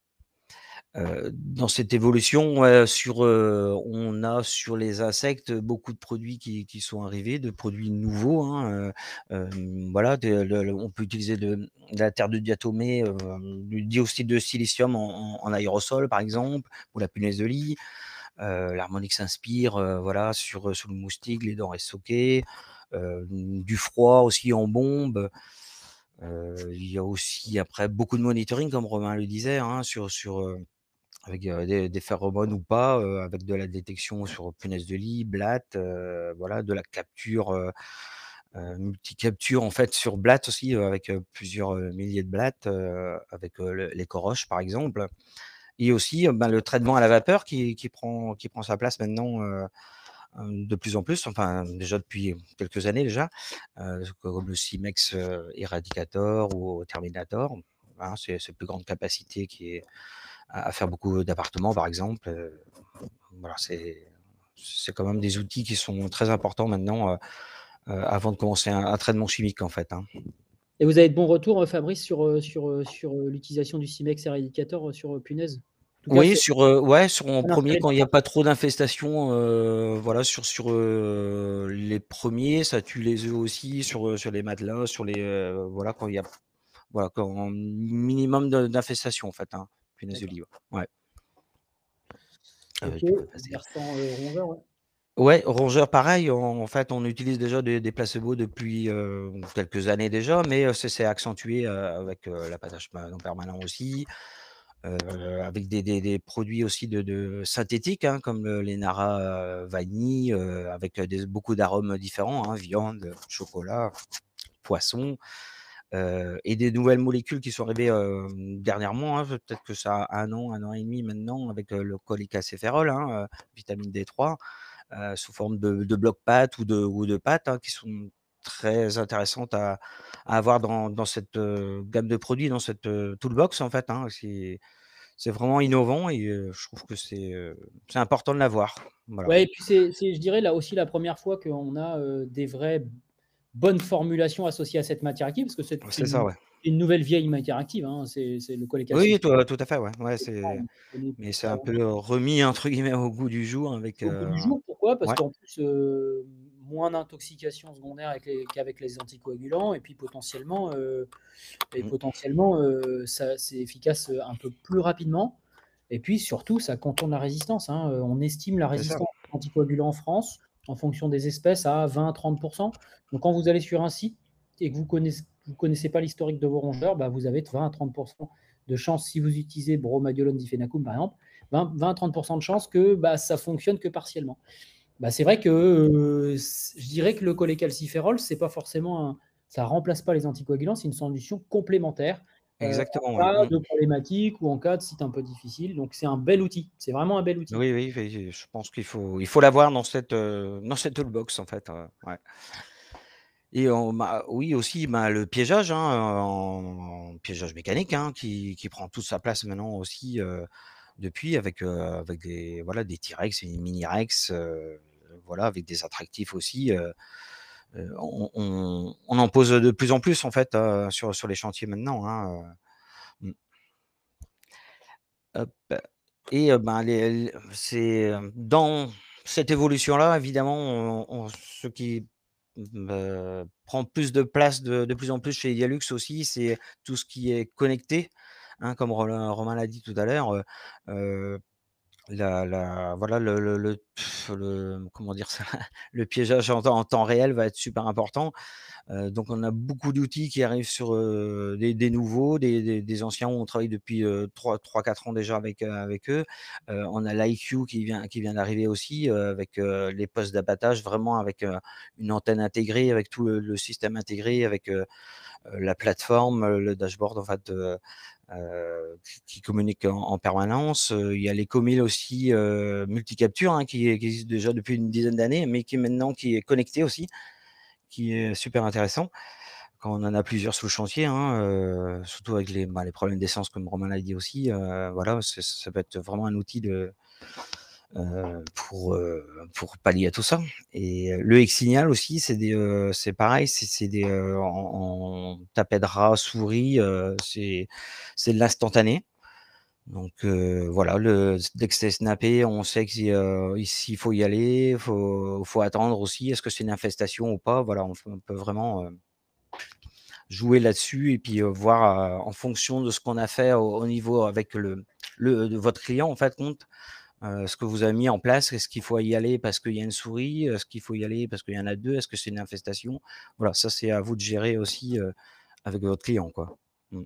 Heu, dans cette évolution, ouais, sur, heu, on a sur les insectes beaucoup de produits qui qui sont arrivés, de produits nouveaux, hein, heu, hem, voilà, de le le on peut utiliser de de la terre de diatomée, hem, du dioxyde de silicium en en en aérosol, par exemple, ou la punaise de lit. Heu, l'harmonique s'inspire, heu, voilà, sur, heu, sur le moustique, les denrées stockées, heu, du froid aussi en bombe. Heu, il y a aussi après beaucoup de monitoring comme Romain le disait, hein, sur sur, heu, avec, heu, des des phéromones ou pas, heu, avec de la détection sur punaise de lit, blattes, heu, voilà, de la capture, heu heu, multi-capture en fait sur blattes aussi, heu, avec, heu, plusieurs, heu, milliers de blattes, heu, avec, heu, le l'éco-roche par exemple. Et aussi, heu, ben, le traitement à la vapeur qui qui prend qui prend sa place maintenant, heu, hem, de plus en plus, enfin déjà depuis quelques années déjà, heu, comme le Simex, heu, Eradicator ou Terminator, hein, c'est c'est plus grande capacité qui est à à faire beaucoup d'appartements par exemple, heu, voilà, c'est c'est quand même des outils qui sont très importants maintenant, heu heu, avant de commencer un un traitement chimique en fait, hein. Et vous avez de bons retours, heu, Fabrice, sur, heu, sur, heu, sur, heu, l'utilisation du Simex Eradicator, heu, sur, heu, punaises? En tout cas, Oui, c'est sur, heu, ouais, sur en bien premier installé quand dans il y a le pas marché. trop d'infestations, heu, voilà, sur sur, heu, les premiers, ça tue les œufs aussi sur, heu, sur les matelas, sur les, heu, voilà, quand il y a voilà, quand minimum de d'infestation en fait, hein, punaise de D'accord. lit, ouais. Ouais. Heu, OK, tu peux passer. versant, heu, rongeur, ouais. Ouais, rongeur pareil, en en fait, on utilise déjà des des placebos depuis, heu, quelques années déjà, mais heu, c'est c'est accentué, heu, avec, heu, l'appâtage ma non permanent aussi, heu, avec des des des produits aussi de de synthétiques, hein, comme le les Nara, heu, vanille, heu, avec, heu, des beaucoup d'arômes différents, hein, viande, chocolat, poisson, heu et des nouvelles molécules qui sont arrivées, hem, dernièrement, hein, peut-être que ça a un an, un an et demi maintenant avec, heu, le cholécalciférol, hein, heu, vitamine D trois, heu, sous forme de de blocs pâtes ou de ou de pâtes, hein, qui sont très intéressantes à à avoir dans dans cette, heu, gamme de produits, dans cette, heu, toolbox en fait, hein. C'est c'est vraiment innovant et heu, je trouve que c'est, heu, c'est important de l'avoir. Voilà. Ouais et puis c'est c'est je dirais là aussi la première fois qu'on a, heu, des vraies bonnes formulations associées à cette matière active, parce que c'est c'est C'est ça, une ouais. c'est une nouvelle vieille matière active, hein, c'est c'est le Oui, cholécalcifère. tout tout à fait, ouais. Ouais, c'est On connaît mais depuis c'est très un peu, longtemps. heu, «remis» entre guillemets au goût du jour avec, Au goût heu du jour, pourquoi? Parce ouais. qu'en plus, heu, moins d'intoxication secondaire avec les qu'avec les anticoagulants et puis potentiellement, heu et Mmh. potentiellement, heu, ça c'est efficace, heu, un peu plus rapidement et puis surtout ça contourne la résistance, hein, heu, on estime la C'est ça. résistance aux anticoagulants en France, en fonction des espèces, à vingt à trente. Donc quand vous allez sur un site et que vous connaiss vous connaissez pas l'historique de vos rongeurs, bah, vous avez vingt à trente de chance, si vous utilisez Bromadiolone difénacum par exemple, vingt vingt à trente de chances que, bah, ça fonctionne que partiellement. Bah, c'est vrai que, heu, c je dirais que le cholécalciférol, c'est pas forcément un ça remplace pas les anticoagulants, c'est une solution complémentaire, heu, Exactement, en ouais. cas Mmh. de problématique ou en cas de site un peu difficile, donc c'est un bel outil. C'est vraiment un bel outil. Oui, oui, oui, je pense qu'il faut il faut l'avoir dans cette, heu, dans cette toolbox en fait, heu, ouais. Et on m'a oui aussi, bah, le piégeage, hein, en en piégeage mécanique, hein, qui qui prend toute sa place maintenant aussi, heu, depuis avec, heu, avec des voilà, des T-Rex et des mini-Rex, heu, voilà, avec des attractifs aussi, heu heu, on on on en pose de plus en plus en fait, heu, sur sur les chantiers maintenant, hein, heu, mmh. Hop et heu, ben, les l c'est, hem, dans cette évolution-là, évidemment, on on ce qui, me prend plus de place de de plus en plus chez Edialux aussi, c'est tout ce qui est connecté, hein, comme Romain Romain l'a dit tout à l'heure, heu heu, la la voilà le le le le comment dire ça? Le piégeage en temps en temps réel va être super important. Heu, donc on a beaucoup d'outils qui arrivent sur, heu, des des nouveaux, des des des anciens où on travaille depuis, heu, trois trois quatre ans déjà avec, heu, avec eux. Heu, on a l'I Q qui vient qui vient d'arriver aussi, heu, avec, heu, les postes d'abattage, vraiment avec, heu, une antenne intégrée, avec tout le le système intégré, avec, heu heu, la plateforme, heu, le dashboard en fait, heu heu, qui qui communique en en permanence. Heu, il y a les comils aussi, heu, multicapture, hein, qui qui existent déjà depuis une dizaine d'années, mais qui maintenant qui est connecté aussi, qui est super intéressant quand on en a plusieurs sous le chantier, hein, heu, surtout avec les, bah, les problèmes d'essence comme Romain l'a dit aussi, heu, voilà, c'est ça peut être vraiment un outil de, heu, pour, heu, pour pallier à tout ça et heu, le X-Signal aussi, c'est des, heu, c'est pareil, c'est c'est des, heu, en en tapette ras souris, heu, c'est c'est de l'instantané donc heu, voilà, le dès que c'est snappé, on sait que si, heu, s'il faut y aller, faut faut attendre aussi. Est-ce que c'est une infestation ou pas? Voilà, on on peut vraiment, heu jouer là-dessus et puis, heu, voir, heu, en fonction de ce qu'on a fait au au niveau avec le le de votre client en fait compte, heu, ce que vous avez mis en place. Est-ce qu'il faut y aller parce qu'il y a une souris? Est-ce qu'il faut y aller parce qu'il y en a deux? Est-ce que c'est une infestation? Voilà, ça c'est à vous de gérer aussi, heu, avec votre client, quoi. Mmh.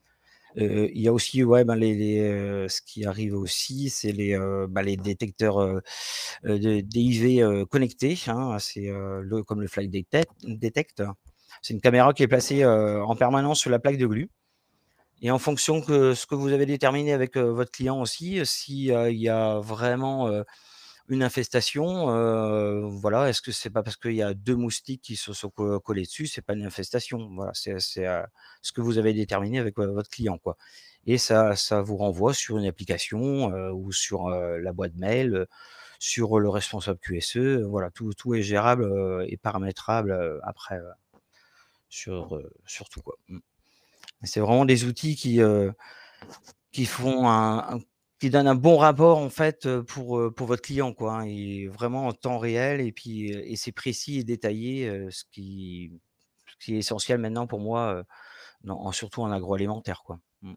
Heu, il y a aussi, ouais, ben, les les, heu, ce qui arrive aussi, c'est les, heu, bah, les détecteurs, heu heu, de D I V, heu, connectés, hein. C'est, heu, le comme le Flight Detect Detect. C'est une caméra qui est placée, heu, en permanence sur la plaque de glu et en fonction que ce que vous avez déterminé avec, heu, votre client aussi, si, heu, il y a vraiment, heu, une infestation, heu, voilà, est-ce que c'est pas parce qu'il y a deux moustiques qui se sont co collés dessus, c'est pas une infestation? Voilà, c'est c'est, heu, ce que vous avez déterminé avec, heu, votre client, quoi et ça ça vous renvoie sur une application, heu, ou sur, heu, la boîte mail, heu, sur le responsable Q S E, voilà, tout tout est gérable, heu et paramétrable, heu, après, heu, sur, heu, sur tout, quoi. Mmh. C'est vraiment des outils qui, heu, qui font un un qui donnent un bon rapport en fait, heu, pour, heu, pour votre client quoi, hein et vraiment en temps réel et puis, heu et c'est précis et détaillé, heu, ce qui ce qui est essentiel maintenant pour moi, heu, dans en surtout en agroalimentaire quoi. Mmh.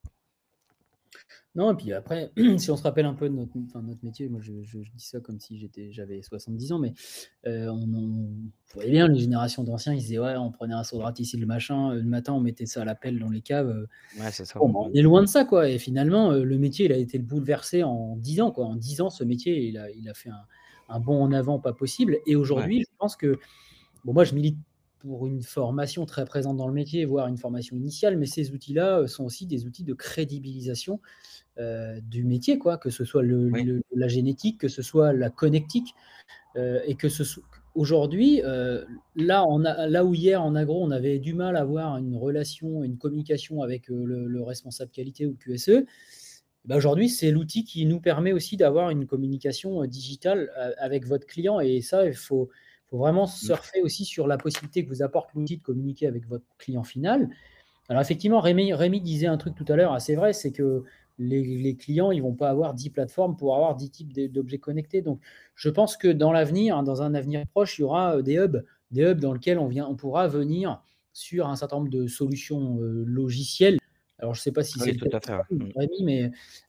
Non et puis après, si on se rappelle un peu de notre enfin notre métier, moi je je je dis ça comme si j'étais j'avais soixante-dix ans, mais heu, on on vous voyez bien les générations d'anciens, ils disaient: «Ouais, on prenait un seau de raticille le machin, heu, le matin on mettait ça à la pelle dans les caves», heu, Ouais, c'est ça. bon, bah, on Mmh. est loin de ça quoi et finalement, heu, le métier il a été bouleversé en dix ans quoi. En dix ans, ce métier il a il a fait un un bond en avant pas possible et Ouais. aujourd'hui, je pense que bon moi je milite pour une formation très présente dans le métier, voire une formation initiale, mais ces outils-là, heu, sont aussi des outils de crédibilisation heu, du métier quoi, que ce soit le Oui. le la génétique, que ce soit la connectique, heu et que ce soit aujourd'hui, heu, là on a là où hier en agro on avait du mal à avoir une relation, une communication avec, heu, le le responsable qualité ou le Q S E, bah, aujourd'hui c'est l'outil qui nous permet aussi d'avoir une communication, heu, digitale a avec votre client et ça il faut faut vraiment Mmh. surfer aussi sur la possibilité que vous apporte l'outil de communiquer avec votre client final. Alors effectivement, Rémi Rémi disait un truc tout à l'heure assez vrai, c'est que les les clients, ils vont pas avoir dix plateformes pour avoir dix types d d'objets connectés. Donc je pense que dans l'avenir, hein, dans un avenir proche, il y aura, heu, des hubs des hubs dans lesquels on vient on pourra venir sur un certain nombre de solutions, heu, logicielles. Alors je ne sais pas si Ah c'est oui, le tout cas à fait, ouais. pour Mmh. Rémi, mais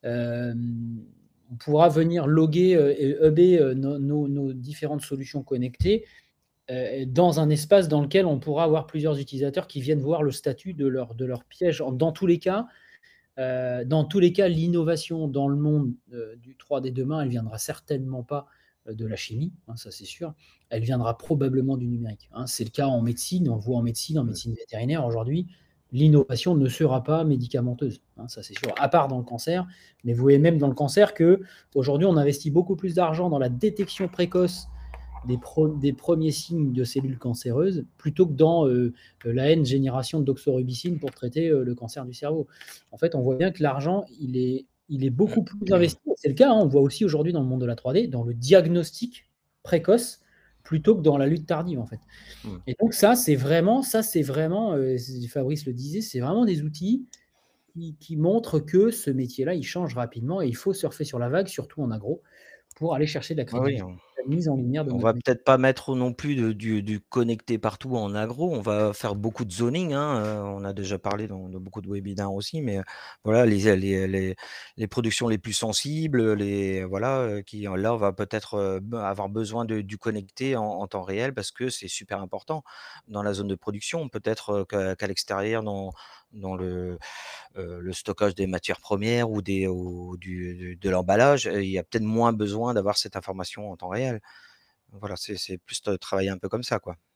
hem, on pourra venir loguer, heu et hubber, heu, nos nos nos différentes solutions connectées heu, dans un espace dans lequel on pourra avoir plusieurs utilisateurs qui viennent voir le statut de leur de leur piège. En dans tous les cas, heu, dans tous les cas, l'innovation dans le monde, heu, du trois D demain, elle viendra certainement pas, heu, de la chimie, hein, ça c'est sûr. Elle viendra probablement du numérique, hein. C'est le cas en médecine, on le voit en médecine, en Mmh. médecine vétérinaire aujourd'hui, l'innovation ne sera pas médicamenteuse, hein, ça c'est sûr, à part dans le cancer. Mais vous voyez même dans le cancer qu'aujourd'hui on investit beaucoup plus d'argent dans la détection précoce des, pro- des premiers signes de cellules cancéreuses plutôt que dans euh, la N génération de doxorubicine pour traiter euh, le cancer du cerveau. En fait, on voit bien que l'argent, il est, il est beaucoup plus investi. C'est le cas, hein, on voit aussi aujourd'hui dans le monde de la trois D, dans le diagnostic précoce plutôt que dans la lutte tardive, en fait. Mmh. Et donc ça, c'est vraiment, ça, c'est vraiment, euh, Fabrice le disait, c'est vraiment des outils qui, qui montrent que ce métier-là, il change rapidement et il faut surfer sur la vague, surtout en agro, pour aller chercher de la Ah oui, crédibilité, on la mise en lumière de on notre va métier. peut-être pas mettre non plus de du du connecté partout en agro. On va faire beaucoup de zoning, hein, heu, on a déjà parlé dans dans beaucoup de webinaires aussi, mais, heu, voilà les les les les productions les plus sensibles, les voilà, heu, qui là, on va peut-être, heu, be avoir besoin de du connecté en en temps réel parce que c'est super important dans la zone de production. Peut-être, heu, qu'à qu'à l'extérieur dans dans le, heu, le stockage des matières premières ou des ou du du de l'emballage, heu, il y a peut-être moins besoin d'avoir cette information en temps réel. Voilà, c'est c'est plus de travailler un peu comme ça, quoi.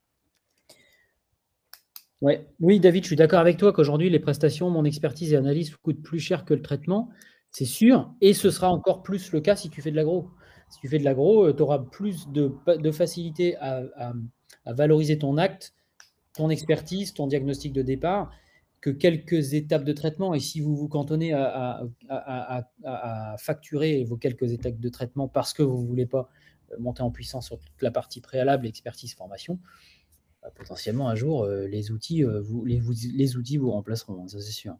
Ouais. Oui, David, je suis d'accord avec toi qu'aujourd'hui, les prestations, mon expertise et analyse coûtent plus cher que le traitement, c'est sûr, et ce Mmh. sera encore plus le cas si tu fais de l'agro. Si tu fais de l'agro, heu, tu auras plus de pa de facilité à à, mmh, à valoriser ton acte, ton expertise, ton diagnostic de départ, que quelques étapes de traitement. Et si vous vous cantonnez à à à à à à facturer vos quelques étapes de traitement parce que vous ne voulez pas, heu, monter en puissance sur toute la partie préalable, expertise, formation, bah, potentiellement un jour, heu, les outils, heu, vous les vous les outils vous remplaceront, hein, ça c'est sûr.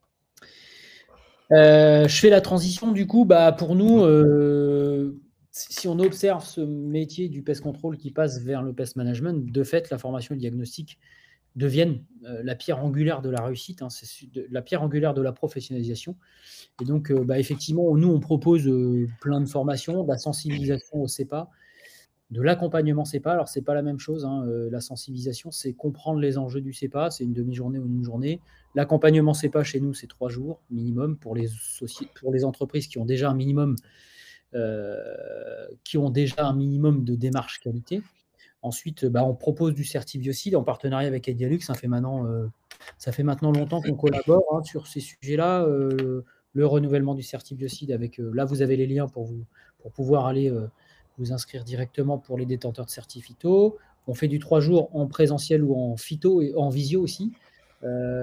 Heu, je fais la transition du coup, bah, pour Mmh. nous, heu, si si on observe ce métier du pest control qui passe vers le pest management, de fait, la formation et le diagnostic deviennent, heu, la pierre angulaire de la réussite, hein, c'est su de la pierre angulaire de la professionnalisation. Et donc, heu, bah, effectivement, nous, on propose, heu, plein de formations, de la sensibilisation au CEPA, de l'accompagnement CEPA. Alors, c'est pas la même chose, hein, heu, la sensibilisation, c'est comprendre les enjeux du CEPA, c'est une demi-journée ou une journée. L'accompagnement CEPA chez nous, c'est trois jours minimum pour les soci pour les entreprises qui ont déjà un minimum, heu, qui ont déjà un minimum de démarche qualité. Ensuite, bah, on propose du certibiocide en partenariat avec Edialux. Ça fait maintenant, heu, ça fait maintenant longtemps qu'on collabore, hein, sur ces sujets-là, heu, le renouvellement du certibiocide avec, heu là, vous avez les liens pour vous pour pouvoir aller, heu, vous inscrire directement pour les détenteurs de certi phyto. On fait du trois jours en présentiel ou en phyto et en visio aussi. Heu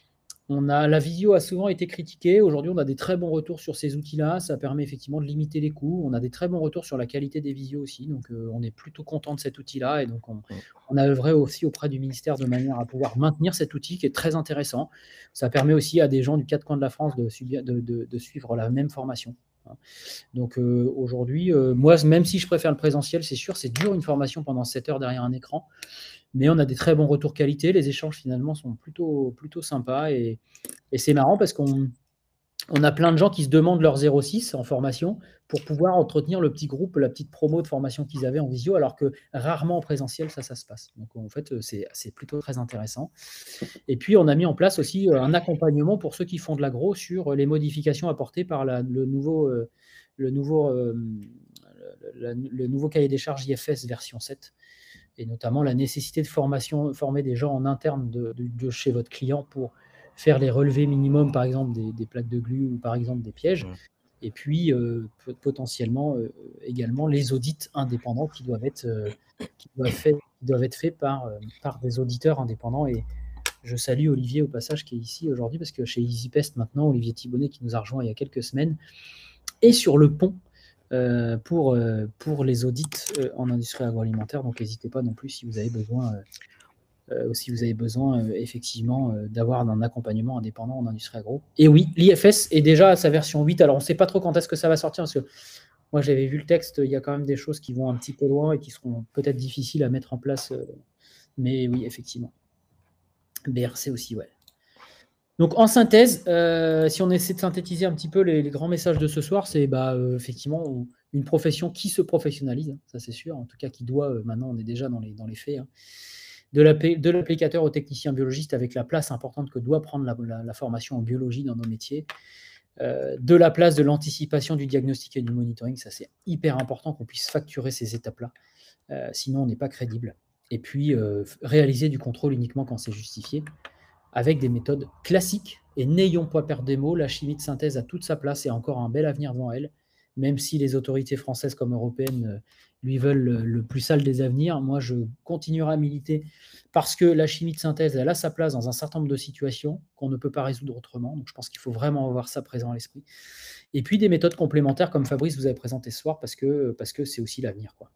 on a la visio a souvent été critiquée. Aujourd'hui, on a des très bons retours sur ces outils-là. Ça permet effectivement de limiter les coûts. On a des très bons retours sur la qualité des visios aussi. Donc, heu, on est plutôt content de cet outil-là et donc on Mmh. on a œuvré aussi auprès du ministère de manière à pouvoir maintenir cet outil qui est très intéressant. Ça permet aussi à des gens du quatre coins de la France de subir de de de suivre la même formation, hein. Donc, heu, aujourd'hui, heu, moi, même si je préfère le présentiel, c'est sûr, c'est dur une formation pendant sept heures derrière un écran. Mais on a des très bons retours qualité. Les échanges finalement sont plutôt plutôt sympas et et c'est marrant parce qu'on on a plein de gens qui se demandent leur zéro six en formation pour pouvoir entretenir le petit groupe, la petite promo de formation qu'ils avaient en visio, alors que rarement en présentiel, ça, ça se passe. Donc en fait, heu, c'est c'est plutôt très intéressant. Et puis on a mis en place aussi, heu, un accompagnement pour ceux qui font de l'agro sur, heu, les modifications apportées par la le nouveau, heu, le nouveau, hem, le la le nouveau cahier des charges I F S version sept et notamment la nécessité de formation former des gens en interne de de de chez votre client pour faire les relevés minimums, par exemple des des plaques de glu ou par exemple des pièges. Mmh. Et puis, heu, po potentiellement, heu, également les audits indépendants qui doivent être, heu, qui doivent fait qui doivent être faits par, heu, par des auditeurs indépendants. Et je salue Olivier au passage qui est ici aujourd'hui parce que chez EasyPest maintenant, Olivier Thibonnet qui nous a rejoint il y a quelques semaines est sur le pont, heu, pour, heu, pour les audits, heu, en industrie agroalimentaire. Donc n'hésitez pas non plus si vous avez besoin, heu heu, si vous avez besoin, heu, effectivement, heu, d'avoir un accompagnement indépendant en industrie agro. Et oui, l'I F S est déjà à sa version huit. Alors on ne sait pas trop quand est-ce que ça va sortir parce que moi j'avais vu le texte, il y a quand même des choses qui vont un petit peu loin et qui seront peut-être difficiles à mettre en place, heu, mais oui, effectivement. B R C aussi, ouais. Donc en synthèse, heu, si on essaie de synthétiser un petit peu les les grands messages de ce soir, c'est, bah, heu, effectivement, on une profession qui se professionnalise, hein, ça c'est sûr, en tout cas qui doit, heu, maintenant on est déjà dans les dans les faits, hein. De l'appé de l'applicateur au technicien biologiste avec la place importante que doit prendre la la la formation en biologie dans nos métiers. Heu, de la place de l'anticipation, du diagnostic et du monitoring, ça c'est hyper important qu'on puisse facturer ces étapes-là, heu, sinon on n'est pas crédible. Et puis, heu, f réaliser du contrôle uniquement quand c'est justifié, avec des méthodes classiques. Et n'ayons pas peur des mots, la chimie de synthèse a toute sa place et a encore un bel avenir devant elle, même si les autorités françaises comme européennes, euh, lui veulent le, le plus sale des avenirs. Moi, je continuerai à militer parce que la chimie de synthèse, elle a sa place dans un certain nombre de situations qu'on ne peut pas résoudre autrement. Donc, je pense qu'il faut vraiment avoir ça présent à l'esprit. Et puis, des méthodes complémentaires comme Fabrice vous avez présenté ce soir parce que parce que c'est aussi l'avenir, quoi.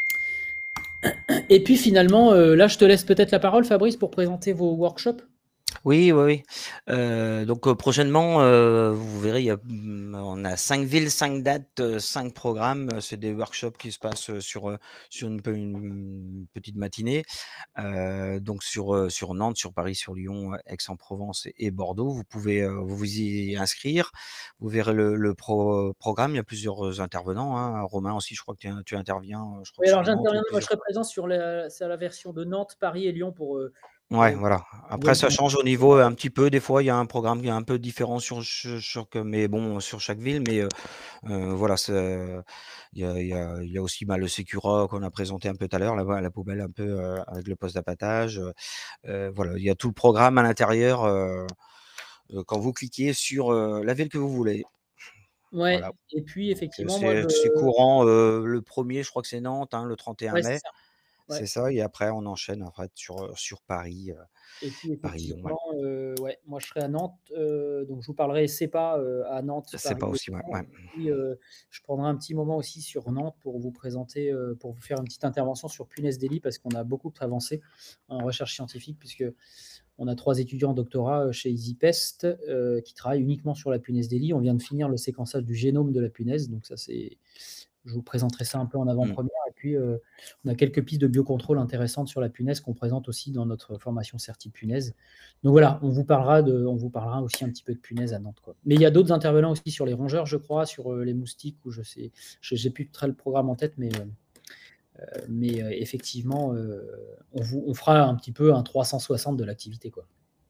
Et puis finalement, euh, là, je te laisse peut-être la parole, Fabrice, pour présenter vos workshops. Oui, oui, oui. Heu, donc heu, prochainement, heu, vous verrez, il y a, mmh, on a cinq villes, cinq dates, heu, cinq programmes. Heu, c'est des workshops qui se passent, heu, sur, heu, sur une pe une petite matinée. Heu, donc sur, heu, sur Nantes, sur Paris, sur Lyon, heu, Aix-en-Provence et et Bordeaux. Vous pouvez, heu, vous vous y inscrire. Vous verrez le le pro programme. Il y a plusieurs, heu, intervenants, hein. Romain aussi, je crois que tu in tu interviens, heu, je crois Oui, que alors sur Nantes, il y j'interviens, a moi je plusieurs serai présent sur la c'est la version de Nantes, Paris et Lyon pour, heu, Ouais, pour voilà. Après nouvelle ça dimension. change au niveau, heu, un petit peu, des fois, il y a un programme qui est un peu différent sur ch chaque mais bon, sur chaque ville, mais heu heu, voilà, c'est il y a il y a il y a aussi, bah, le Sécura qu'on a présenté un peu tout à l'heure, là-bas, la poubelle un peu, heu, avec le poste d'abattage, heu heu, voilà, il y a tout le programme à l'intérieur, heu heu, quand vous cliquez sur, heu, la ville que vous voulez. Ouais Voilà. et puis Donc heu, effectivement, moi c'est je c'est courant, heu, le premier je crois que c'est Nantes, hein, le trente et un ouais, c'est mai, ça. Ouais. c'est ça et après on enchaîne en fait sur, heu, sur Paris, heu, Et puis Paris-Lyon, voilà. effectivement, heu, ouais, moi je serai à Nantes, heu, donc je vous parlerai CEPA, heu, à Nantes, C'est Paris pas et aussi, ouais, Lyon ouais. et puis, heu, je prendrai un petit moment aussi sur Nantes pour vous présenter, heu, pour vous faire une petite intervention sur Punaise des lits parce qu'on a beaucoup avancé en recherche scientifique puisqu'on a trois étudiants en doctorat, heu, chez EasyPest, heu, qui travaillent uniquement sur la punaise des lits. On vient de finir le séquençage du génome de la punaise, donc ça c'est je vous présenterai ça un peu en Mmh. avant-première et puis, heu, on a quelques pistes de biocontrôle intéressantes sur la punaise qu'on présente aussi dans notre formation Certi Punaise. Donc voilà, on vous parlera de on vous parlera aussi un petit peu de punaise à Nantes, quoi. Mais il y a d'autres intervenants aussi sur les rongeurs, je crois, sur, heu, les moustiques ou je sais je j'ai plus très le programme en tête, mais, heu heu, mais, heu, effectivement, heu, on vous on fera un petit peu un trois cent soixante de l'activité, quoi.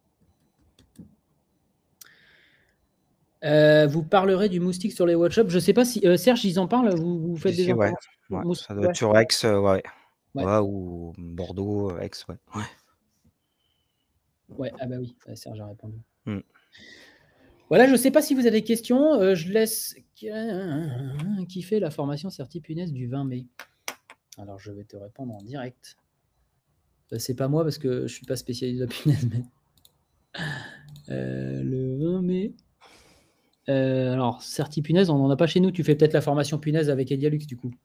Heu, vous parlerez du moustique sur les workshops. Je sais pas si, heu, Serge, ils en parlent, vous vous faites Si, des si, ouais, interventions sur ouais, moustique? ça doit Ouais, être sur Aix, heu, ouais. ouais, Ouais ou Bordeaux, heu, Aix, ouais. Ouais. ouais, ah bah oui, ouais, Serge a répondu. Mmh. Voilà, je sais pas si vous avez des questions, heu, je laisse qui fait la formation Certi Punaise du vingt mai? Alors je vais te répondre en direct. Heu, c'est pas moi parce que je suis pas spécialiste de la punaise, mais heu, le vingt mai, heu, alors Certi Punaise, on en a pas chez nous. Tu fais peut-être la formation punaise avec Edialux du coup?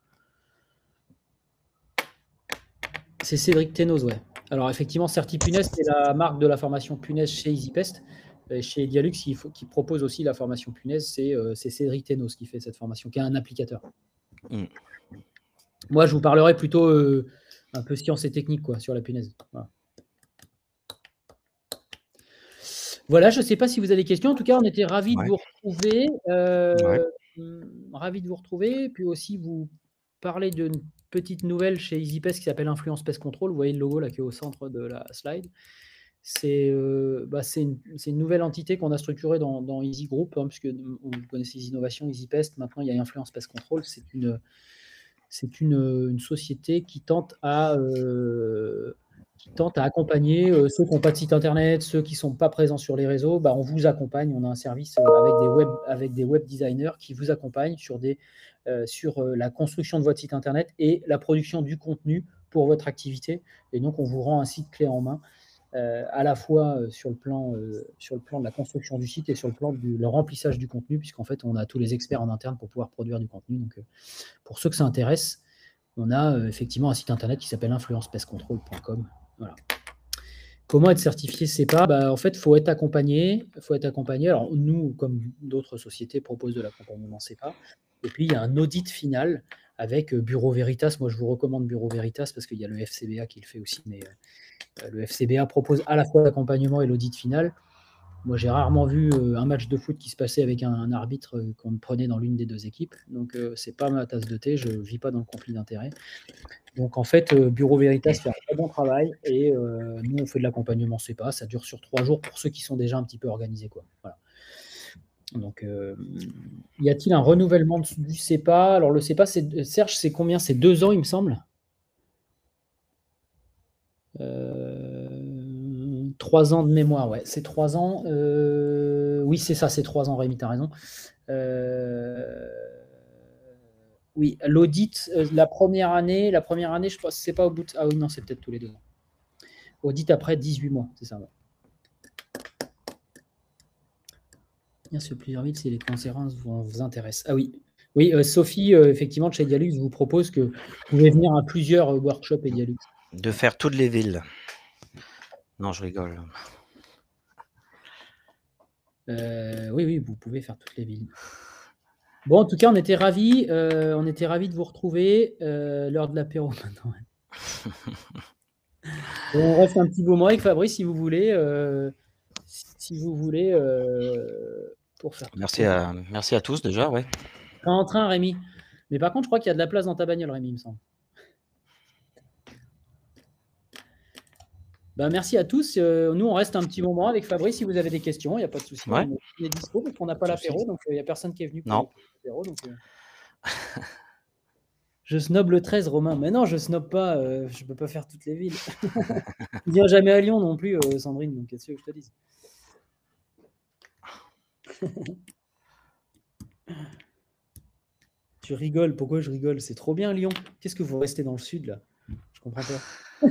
C'est Cédric Thénos, ouais. Alors effectivement, Certi-Punaise, c'est la marque de la formation punaise chez EasyPest. Et chez Dialux, qui, faut- qui propose aussi la formation punaise, c'est euh, c'est Cédric Thénos qui fait cette formation, qui est un applicateur. Mmh. Moi, je vous parlerai plutôt euh, un peu science et technique quoi, sur la punaise. Voilà. Voilà, je ne sais pas si vous avez des questions. En tout cas, on était ravis de Ouais, vous retrouver. ouais. Euh, hum, ravis de vous retrouver. Puis aussi, vous parler d'une petite nouvelle chez EasyPest qui s'appelle Influence Pest Control. Vous voyez le logo là qui est au centre de la slide. C'est euh, bah, une, une nouvelle entité qu'on a structurée dans, dans Easy Group, hein, puisque vous connaissez les innovations EasyPest. Maintenant, il y a Influence Pest Control. C'est une, c'est une, une société qui tente à, euh, qui tente à accompagner euh, ceux qui n'ont pas de site internet, ceux qui ne sont pas présents sur les réseaux. Bah, on vous accompagne. On a un service euh, avec des web, avec des web designers qui vous accompagnent sur, des, euh, sur euh, la construction de votre site internet et la production du contenu pour votre activité. Et donc, on vous rend un site clé en main euh, à la fois euh, sur, le plan, euh, sur le plan de la construction du site et sur le plan du le remplissage du contenu, puisqu'en fait, on a tous les experts en interne pour pouvoir produire du contenu. Donc, euh, pour ceux que ça intéresse, on a euh, effectivement un site internet qui s'appelle influence pest control point com. Voilà. Comment être certifié CEPA? Bah, en fait, il faut être accompagné. Faut être accompagné. Alors, nous, comme d'autres sociétés, proposent de l'accompagnement CEPA. Et puis, il y a un audit final avec euh, Bureau Veritas. Moi, je vous recommande Bureau Veritas parce qu'il y a le F C B A qui le fait aussi, mais euh, le F C B A propose à la fois l'accompagnement et l'audit final. Moi, j'ai rarement vu euh, un match de foot qui se passait avec un, un arbitre euh, qu'on prenait dans l'une des deux équipes. Donc, euh, c'est pas ma tasse de thé. Je ne vis pas dans le conflit d'intérêts. Donc, en fait, euh, Bureau Veritas fait un très bon travail et euh, nous, on fait de l'accompagnement CEPA. Ça dure sur trois jours pour ceux qui sont déjà un petit peu organisés, quoi. Voilà. Donc, euh, y a-t-il un renouvellement du CEPA? Alors, le CEPA, c'est, Serge, c'est combien? C'est deux ans, il me semble. Euh, trois ans de mémoire, ouais, c'est trois ans. Euh, oui, c'est ça, c'est trois ans, Rémi, tu as raison. Euh, oui, l'audit, euh, la première année, la première année, je pense, c'est pas au bout de... Ah oui, non, c'est peut-être tous les deux ans. Audit après dix-huit mois, c'est ça, ouais. Bien sûr, plus vite si les conférences vous, vous intéressent. Ah oui, oui, euh, Sophie, euh, effectivement, de chez Dialux, vous propose que vous pouvez venir à plusieurs euh, workshops et Dialux. De faire toutes les villes. Non, je rigole. Euh, oui, oui, vous pouvez faire toutes les villes. Bon, en tout cas, on était ravis, euh, on était ravis de vous retrouver euh, lors de l'apéro maintenant. On reste un petit moment avec Fabrice si vous voulez, euh, si, si vous voulez, euh, pour faire. Merci à, merci à tous déjà, ouais. T'es en train, Rémi. Mais par contre, je crois qu'il y a de la place dans ta bagnole, Rémi, il me semble. Ben, merci à tous. Euh, nous, on reste un petit moment avec Fabrice. Si vous avez des questions, il n'y a pas de souci. Ouais. On, est, on est dispo parce qu'on n'a pas l'apéro, donc il euh, n'y a personne qui est venu pour non. l'apéro. Donc, euh... Je snob le treize, Romain. Mais non, je snob pas. Euh, je ne peux pas faire toutes les villes. Tu ne viens jamais à Lyon non plus, euh, Sandrine. Donc, qu'est-ce que je te dise? Tu rigoles. Pourquoi je rigole? C'est trop bien, Lyon. Qu'est-ce que vous restez dans le sud, là? Je comprends pas.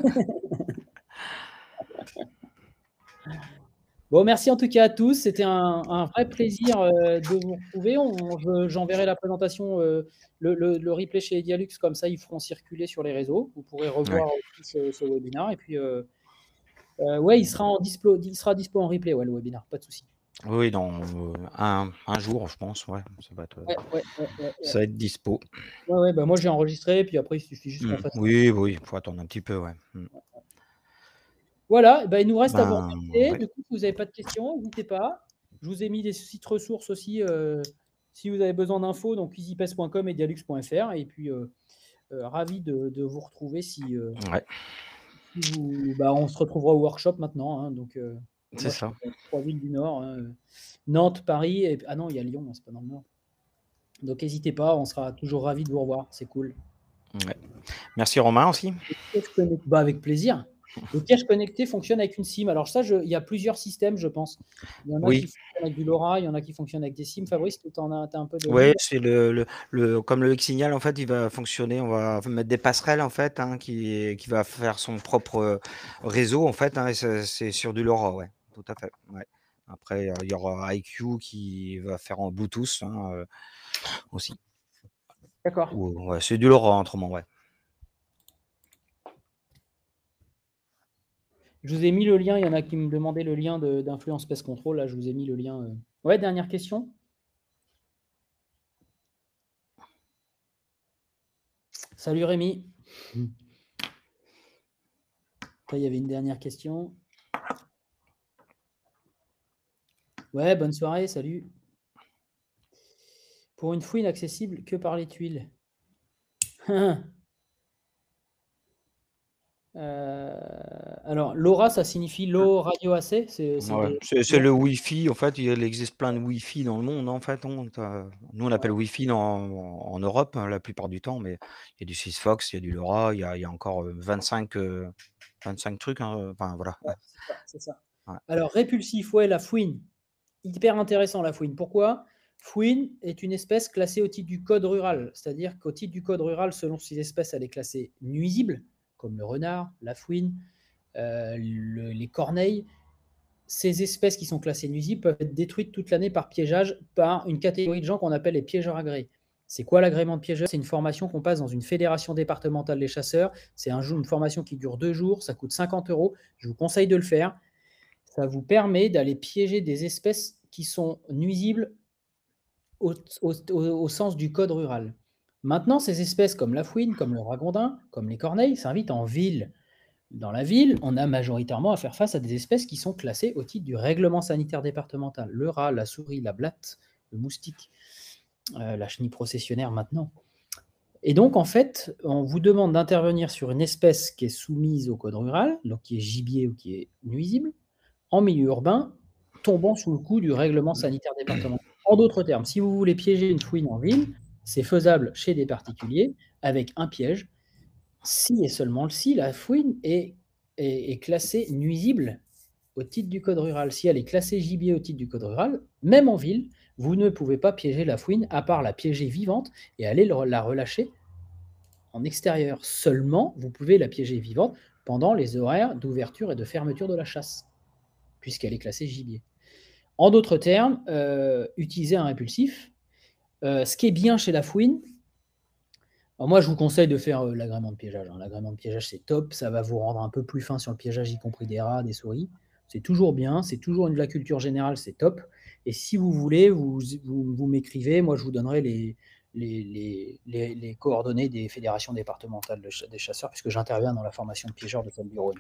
Bon, merci en tout cas à tous. C'était un, un vrai plaisir euh, de vous retrouver. On, je, j'enverrai la présentation, euh, le, le, le replay chez Edialux, comme ça ils feront circuler sur les réseaux. Vous pourrez revoir Ouais. aussi ce, ce webinaire. Et puis, euh, euh, ouais, il sera, en dispo, il sera dispo en replay, ouais, le webinaire, pas de souci. Oui, dans euh, un, un jour, je pense. Ouais, ça va être, ouais, ouais, ouais, ouais, ça va être dispo. Ouais, ouais, bah moi j'ai enregistré, puis après il suffit juste mmh. qu'on fasse. Oui, oui, il faut attendre un petit peu, ouais. Mmh. Voilà, bah, il nous reste ben, à vous remercier. Ouais. Du coup, si vous n'avez pas de questions, n'hésitez pas. Je vous ai mis des sites ressources aussi euh, si vous avez besoin d'infos, donc easypass point com et dialux point f r. Et puis, euh, euh, ravi de, de vous retrouver si, euh, ouais. si vous. Bah, on se retrouvera au workshop maintenant. Hein, donc, euh, c'est ça. Trois villes du Nord, hein, Nantes, Paris. Et... Ah non, il y a Lyon, c'est pas dans le Nord. Donc, n'hésitez pas, on sera toujours ravis de vous revoir. C'est cool. Ouais. Merci Romain aussi. Bah, avec plaisir. Le cache connecté fonctionne avec une SIM. Alors ça, je, il y a plusieurs systèmes, je pense. Il y en a oui. qui fonctionnent avec du LoRa, il y en a qui fonctionnent avec des SIM. Fabrice, tu en as, as un peu de... Oui, c'est le, le, le, comme le X-Signal, en fait, il va fonctionner. On va mettre des passerelles, en fait, hein, qui, qui va faire son propre réseau, en fait. Hein, et c'est sur du LoRa, ouais, tout à fait. Ouais. Après, il y aura I Q qui va faire en Bluetooth hein, euh, aussi. D'accord. Ouais, c'est du LoRa, autrement, ouais. Je vous ai mis le lien. Il y en a qui me demandaient le lien d'Influence Pest Control. Là, je vous ai mis le lien. Euh... Ouais, dernière question. Salut Rémi. Après, il y avait une dernière question. Ouais, bonne soirée, salut. Pour une fouine accessible que par les tuiles. Euh, alors, LoRa, ça signifie Low Radio A C. C'est ouais. des... le Wi-Fi. En fait, il existe plein de Wi-Fi dans le monde. En fait, on, nous, on appelle ouais. Wi-Fi en, en Europe hein, la plupart du temps, mais il y a du Sigfox, il y a du LoRa, il y a, il y a encore vingt-cinq, euh, vingt-cinq trucs. Hein, enfin, voilà. Ouais, c'est ça. C'est ça. Ouais. Alors, répulsif, ouais, la fouine. Hyper intéressant, la fouine. Pourquoi ? Fouine est une espèce classée au titre du code rural. C'est-à-dire qu'au titre du code rural, selon ces espèces, elle est classée nuisible, comme le renard, la fouine, euh, le, les corneilles. Ces espèces qui sont classées nuisibles peuvent être détruites toute l'année par piégeage par une catégorie de gens qu'on appelle les piégeurs agréés. C'est quoi l'agrément de piégeur ? C'est une formation qu'on passe dans une fédération départementale des chasseurs. C'est un jour, une formation qui dure deux jours, ça coûte cinquante euros. Je vous conseille de le faire. Ça vous permet d'aller piéger des espèces qui sont nuisibles au, au, au, au sens du code rural. Maintenant, ces espèces comme la fouine, comme le ragondin, comme les corneilles, s'invitent en ville. Dans la ville, on a majoritairement à faire face à des espèces qui sont classées au titre du règlement sanitaire départemental. Le rat, la souris, la blatte, le moustique, euh, la chenille processionnaire maintenant. Et donc, en fait, on vous demande d'intervenir sur une espèce qui est soumise au code rural, donc qui est gibier ou qui est nuisible, en milieu urbain, tombant sous le coup du règlement sanitaire départemental. En d'autres termes, si vous voulez piéger une fouine en ville, c'est faisable chez des particuliers avec un piège. Si et seulement si la fouine est, est, est classée nuisible au titre du code rural. Si elle est classée gibier au titre du code rural, même en ville, vous ne pouvez pas piéger la fouine à part la piéger vivante et aller la relâcher en extérieur. Seulement, vous pouvez la piéger vivante pendant les horaires d'ouverture et de fermeture de la chasse, puisqu'elle est classée gibier. En d'autres termes, euh, utiliser un répulsif. Euh, ce qui est bien chez la fouine, alors moi je vous conseille de faire euh, l'agrément de piégeage. Hein. L'agrément de piégeage c'est top, ça va vous rendre un peu plus fin sur le piégeage, y compris des rats, des souris. C'est toujours bien, c'est toujours de la culture générale, c'est top. Et si vous voulez, vous, vous, vous m'écrivez, moi je vous donnerai les, les, les, les, les coordonnées des fédérations départementales de ch des chasseurs, puisque j'interviens dans la formation de piégeurs de Côte-du-Rhône.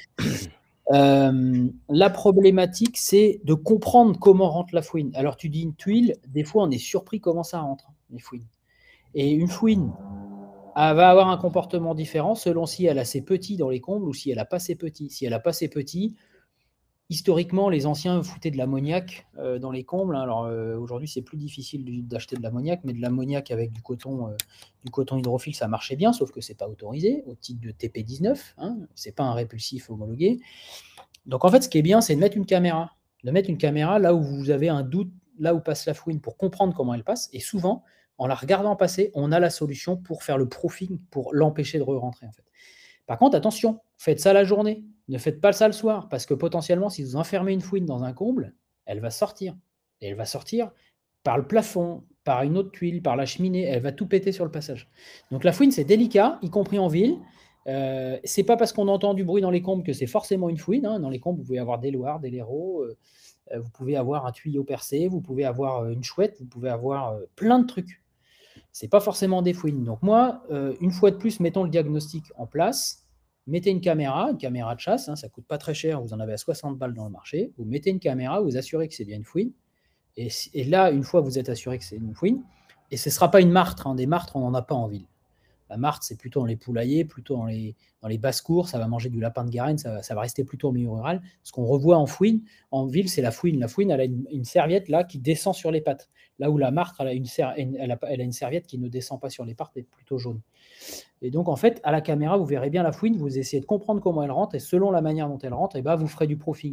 Euh, la problématique, c'est de comprendre comment rentre la fouine. Alors tu dis une tuile, des fois on est surpris comment ça rentre, les fouines. Et une fouine, elle va avoir un comportement différent selon si elle a ses petits dans les combles ou si elle n'a pas ses petits. Si elle n'a pas ses petits, historiquement, les anciens foutaient de l'ammoniac euh, dans les combles. Alors euh, aujourd'hui, c'est plus difficile d'acheter de l'ammoniac, mais de l'ammoniac avec du coton, euh, du coton hydrophile, ça marchait bien, sauf que c'est pas autorisé au titre de T P dix-neuf. Hein, c'est pas un répulsif homologué. Donc en fait, ce qui est bien, c'est de mettre une caméra, de mettre une caméra là où vous avez un doute, là où passe la fouine, pour comprendre comment elle passe. Et souvent, en la regardant passer, on a la solution pour faire le proofing, pour l'empêcher de re-rentrer en fait. Par contre, attention, faites ça la journée. Ne faites pas ça le soir, parce que potentiellement, si vous enfermez une fouine dans un comble, elle va sortir. Et elle va sortir par le plafond, par une autre tuile, par la cheminée, elle va tout péter sur le passage. Donc la fouine, c'est délicat, y compris en ville. Euh, c'est pas parce qu'on entend du bruit dans les combles que c'est forcément une fouine. Hein. Dans les combles, vous pouvez avoir des loirs, des laireaux, euh, vous pouvez avoir un tuyau percé, vous pouvez avoir une chouette, vous pouvez avoir euh, plein de trucs. C'est pas forcément des fouines. Donc moi, euh, une fois de plus, mettons le diagnostic en place. Mettez une caméra, une caméra de chasse, hein, ça ne coûte pas très cher, vous en avez à soixante balles dans le marché. Vous mettez une caméra, vous assurez que c'est bien une fouine. Et, et là, une fois que vous êtes assuré que c'est une fouine, et ce ne sera pas une martre, hein, des martres, on n'en a pas en ville. La martre, c'est plutôt dans les poulaillers, plutôt dans les, dans les basses-cours, ça va manger du lapin de Garenne, ça va, ça va rester plutôt au milieu rural. Ce qu'on revoit en fouine, en ville, c'est la fouine. La fouine, elle a une, une serviette là qui descend sur les pattes. Là où la martre, elle a, une, elle, a, elle a une serviette qui ne descend pas sur les pattes, elle est plutôt jaune. Et donc, en fait, à la caméra, vous verrez bien la fouine, vous essayez de comprendre comment elle rentre, et selon la manière dont elle rentre, et ben, vous ferez du proofing.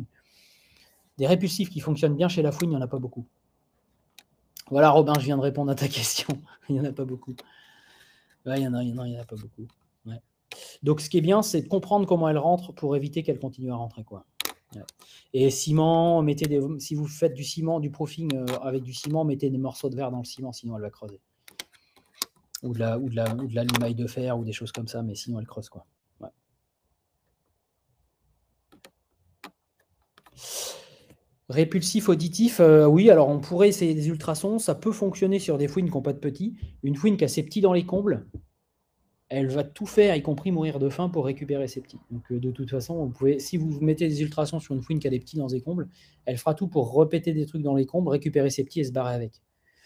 Des répulsifs qui fonctionnent bien chez la fouine, il n'y en a pas beaucoup. Voilà, Robin, je viens de répondre à ta question. Il n'y en a pas beaucoup. Ouais, il y en a, il y en a, il y en a pas beaucoup. Ouais. Donc, ce qui est bien, c'est de comprendre comment elle rentre pour éviter qu'elle continue à rentrer, quoi. Ouais. Et ciment, mettez des, si vous faites du ciment, du proofing euh, avec du ciment, mettez des morceaux de verre dans le ciment, sinon elle va creuser. Ou de la, ou de la, ou de la limaille de fer ou des choses comme ça, mais sinon elle creuse, quoi. Ouais. Répulsif auditif, euh, oui, alors on pourrait essayer des ultrasons, ça peut fonctionner sur des fouines qui n'ont pas de petits. Une fouine qui a ses petits dans les combles, elle va tout faire, y compris mourir de faim, pour récupérer ses petits. Donc euh, de toute façon, vous pouvez, si vous mettez des ultrasons sur une fouine qui a des petits dans les combles, elle fera tout pour repéter des trucs dans les combles, récupérer ses petits et se barrer avec.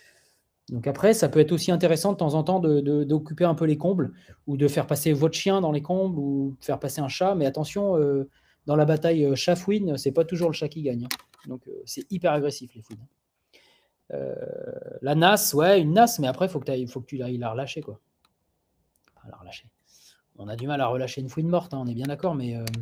Donc après, ça peut être aussi intéressant de temps en temps d'occuper un peu les combles, ou de faire passer votre chien dans les combles, ou de faire passer un chat. Mais attention, euh, dans la bataille chat-fouine, c'est pas toujours le chat qui gagne. Hein. Donc euh, c'est hyper agressif, les fouines. Euh, la nasse, ouais, une nasse, mais après, il faut, faut que tu ailles la relâcher, quoi. Enfin, la relâcher. On a du mal à relâcher une fouine morte, hein, on est bien d'accord, mais euh,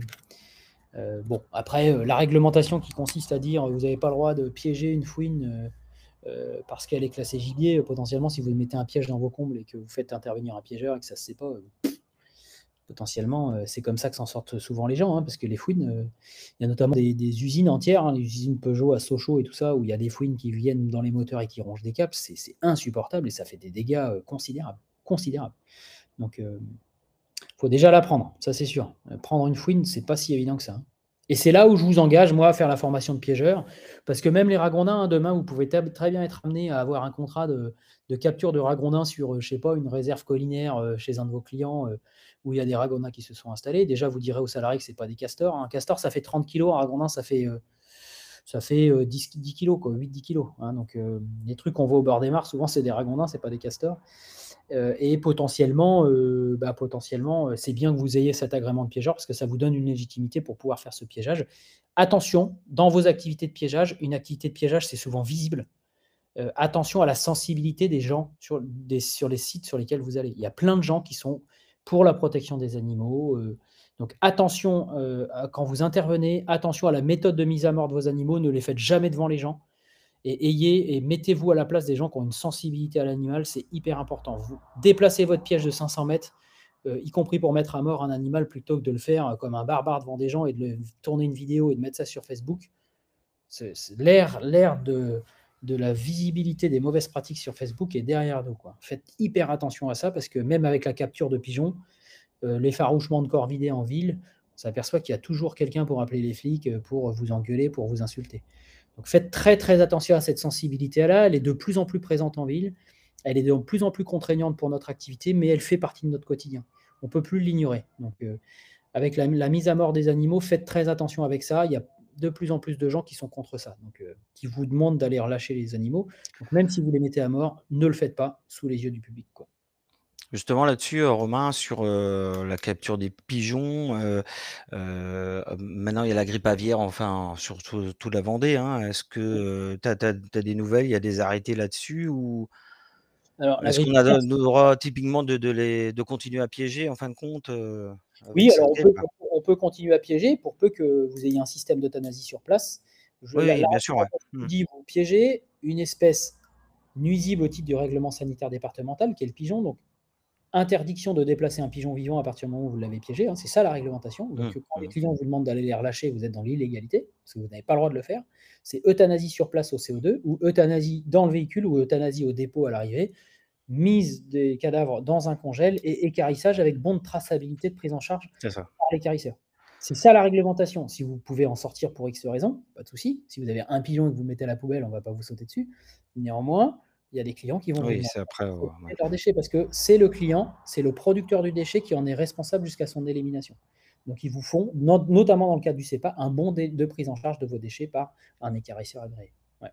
euh, bon, après, euh, la réglementation qui consiste à dire vous n'avez pas le droit de piéger une fouine euh, euh, parce qu'elle est classée gibier, euh, potentiellement, si vous mettez un piège dans vos combles et que vous faites intervenir un piégeur et que ça ne se sait pas, euh, potentiellement, euh, c'est comme ça que s'en sortent souvent les gens, hein, parce que les fouines, il euh, y a notamment des, des usines entières, hein, les usines Peugeot à Sochaux et tout ça, où il y a des fouines qui viennent dans les moteurs et qui rongent des câbles, c'est insupportable et ça fait des dégâts euh, considérables. considérables. Donc, il euh, faut déjà l'apprendre, ça c'est sûr. Prendre une fouine, c'est pas si évident que ça. Hein. Et c'est là où je vous engage, moi, à faire la formation de piégeur, parce que même les ragondins, hein, demain, vous pouvez très bien être amené à avoir un contrat de, de capture de ragondins sur, euh, je sais pas, une réserve collinaire euh, chez un de vos clients, euh, où il y a des ragondins qui se sont installés. Déjà, vous direz aux salariés que ce n'est pas des castors. Un castor, ça fait trente kilos, un ragondin, ça fait, euh, ça fait euh, dix, dix kilos, quoi, huit dix kilos. Hein. Donc, euh, les trucs qu'on voit au bord des mares, souvent, c'est des ragondins, ce n'est pas des castors. Euh, et potentiellement, euh, bah, potentiellement, c'est bien que vous ayez cet agrément de piégeur parce que ça vous donne une légitimité pour pouvoir faire ce piégeage. Attention, dans vos activités de piégeage, une activité de piégeage, c'est souvent visible. Euh, attention à la sensibilité des gens sur, des, sur les sites sur lesquels vous allez. Il y a plein de gens qui sont pour la protection des animaux. Euh, donc attention euh, à, quand vous intervenez, attention à la méthode de mise à mort de vos animaux. Ne les faites jamais devant les gens. Et ayez et mettez-vous à la place des gens qui ont une sensibilité à l'animal, c'est hyper important. Vous déplacez votre piège de cinq cents mètres, euh, y compris pour mettre à mort un animal, plutôt que de le faire comme un barbare devant des gens et de le, tourner une vidéo et de mettre ça sur Facebook. L'ère de, de la visibilité des mauvaises pratiques sur Facebook est derrière nous, quoi. Faites hyper attention à ça, parce que même avec la capture de pigeons, euh, l'effarouchement de corvidés en ville, s'aperçoit qu'il y a toujours quelqu'un pour appeler les flics, pour vous engueuler, pour vous insulter. Donc faites très, très attention à cette sensibilité-là. Elle est de plus en plus présente en ville. Elle est de plus en plus contraignante pour notre activité, mais elle fait partie de notre quotidien. On ne peut plus l'ignorer. Donc, euh, avec la, la mise à mort des animaux, faites très attention avec ça. Il y a de plus en plus de gens qui sont contre ça, donc euh, qui vous demandent d'aller relâcher les animaux. Donc même si vous les mettez à mort, ne le faites pas sous les yeux du public, quoi. Justement là-dessus, heu, Romain, sur, heu, la capture des pigeons, heu heu, maintenant il y a la grippe aviaire, enfin sur tout toute la Vendée, hein. Est-ce que, heu, tu as tu as tu as des nouvelles? Il y a des arrêtés là-dessus ou Alors la est-ce grippe qu'on a aviaire, le droit typiquement de de les de continuer à piéger en fin de compte, heu, avec oui, cette alors on grippe? peut, on peut continuer à piéger pour peu que vous ayez un système d'euthanasie sur place. Je, Oui, la, oui, la bien sûr, ouais. réglementation vous Mmh. dit, vous piégez une espèce nuisible au titre du règlement sanitaire départemental, qui est le pigeon. Donc interdiction de déplacer un pigeon vivant à partir du moment où vous l'avez piégé, hein, c'est ça la réglementation. Donc Mmh. quand les Mmh. clients vous demandent d'aller les relâcher, vous êtes dans l'illégalité, parce que vous n'avez pas le droit de le faire. C'est euthanasie sur place au C O deux, ou euthanasie dans le véhicule, ou euthanasie au dépôt à l'arrivée, mise des cadavres dans un congèle et équarrissage avec bon de traçabilité de prise en charge C'est ça. par l'équarrisseur. C'est ça la réglementation. Si vous pouvez en sortir pour X raisons, pas de souci. Si vous avez un pigeon et que vous le mettez à la poubelle, on ne va pas vous sauter dessus. Néanmoins, il y a des clients qui vont vous Oui, demander c'est après, heu, de ouais. trier leurs déchets, parce que c'est le client, c'est le producteur du déchet qui en est responsable jusqu'à son élimination. Donc ils vous font, no- notamment dans le cadre du C E P A, un bon dé- de prise en charge de vos déchets par un équarrisseur agréé. Ouais.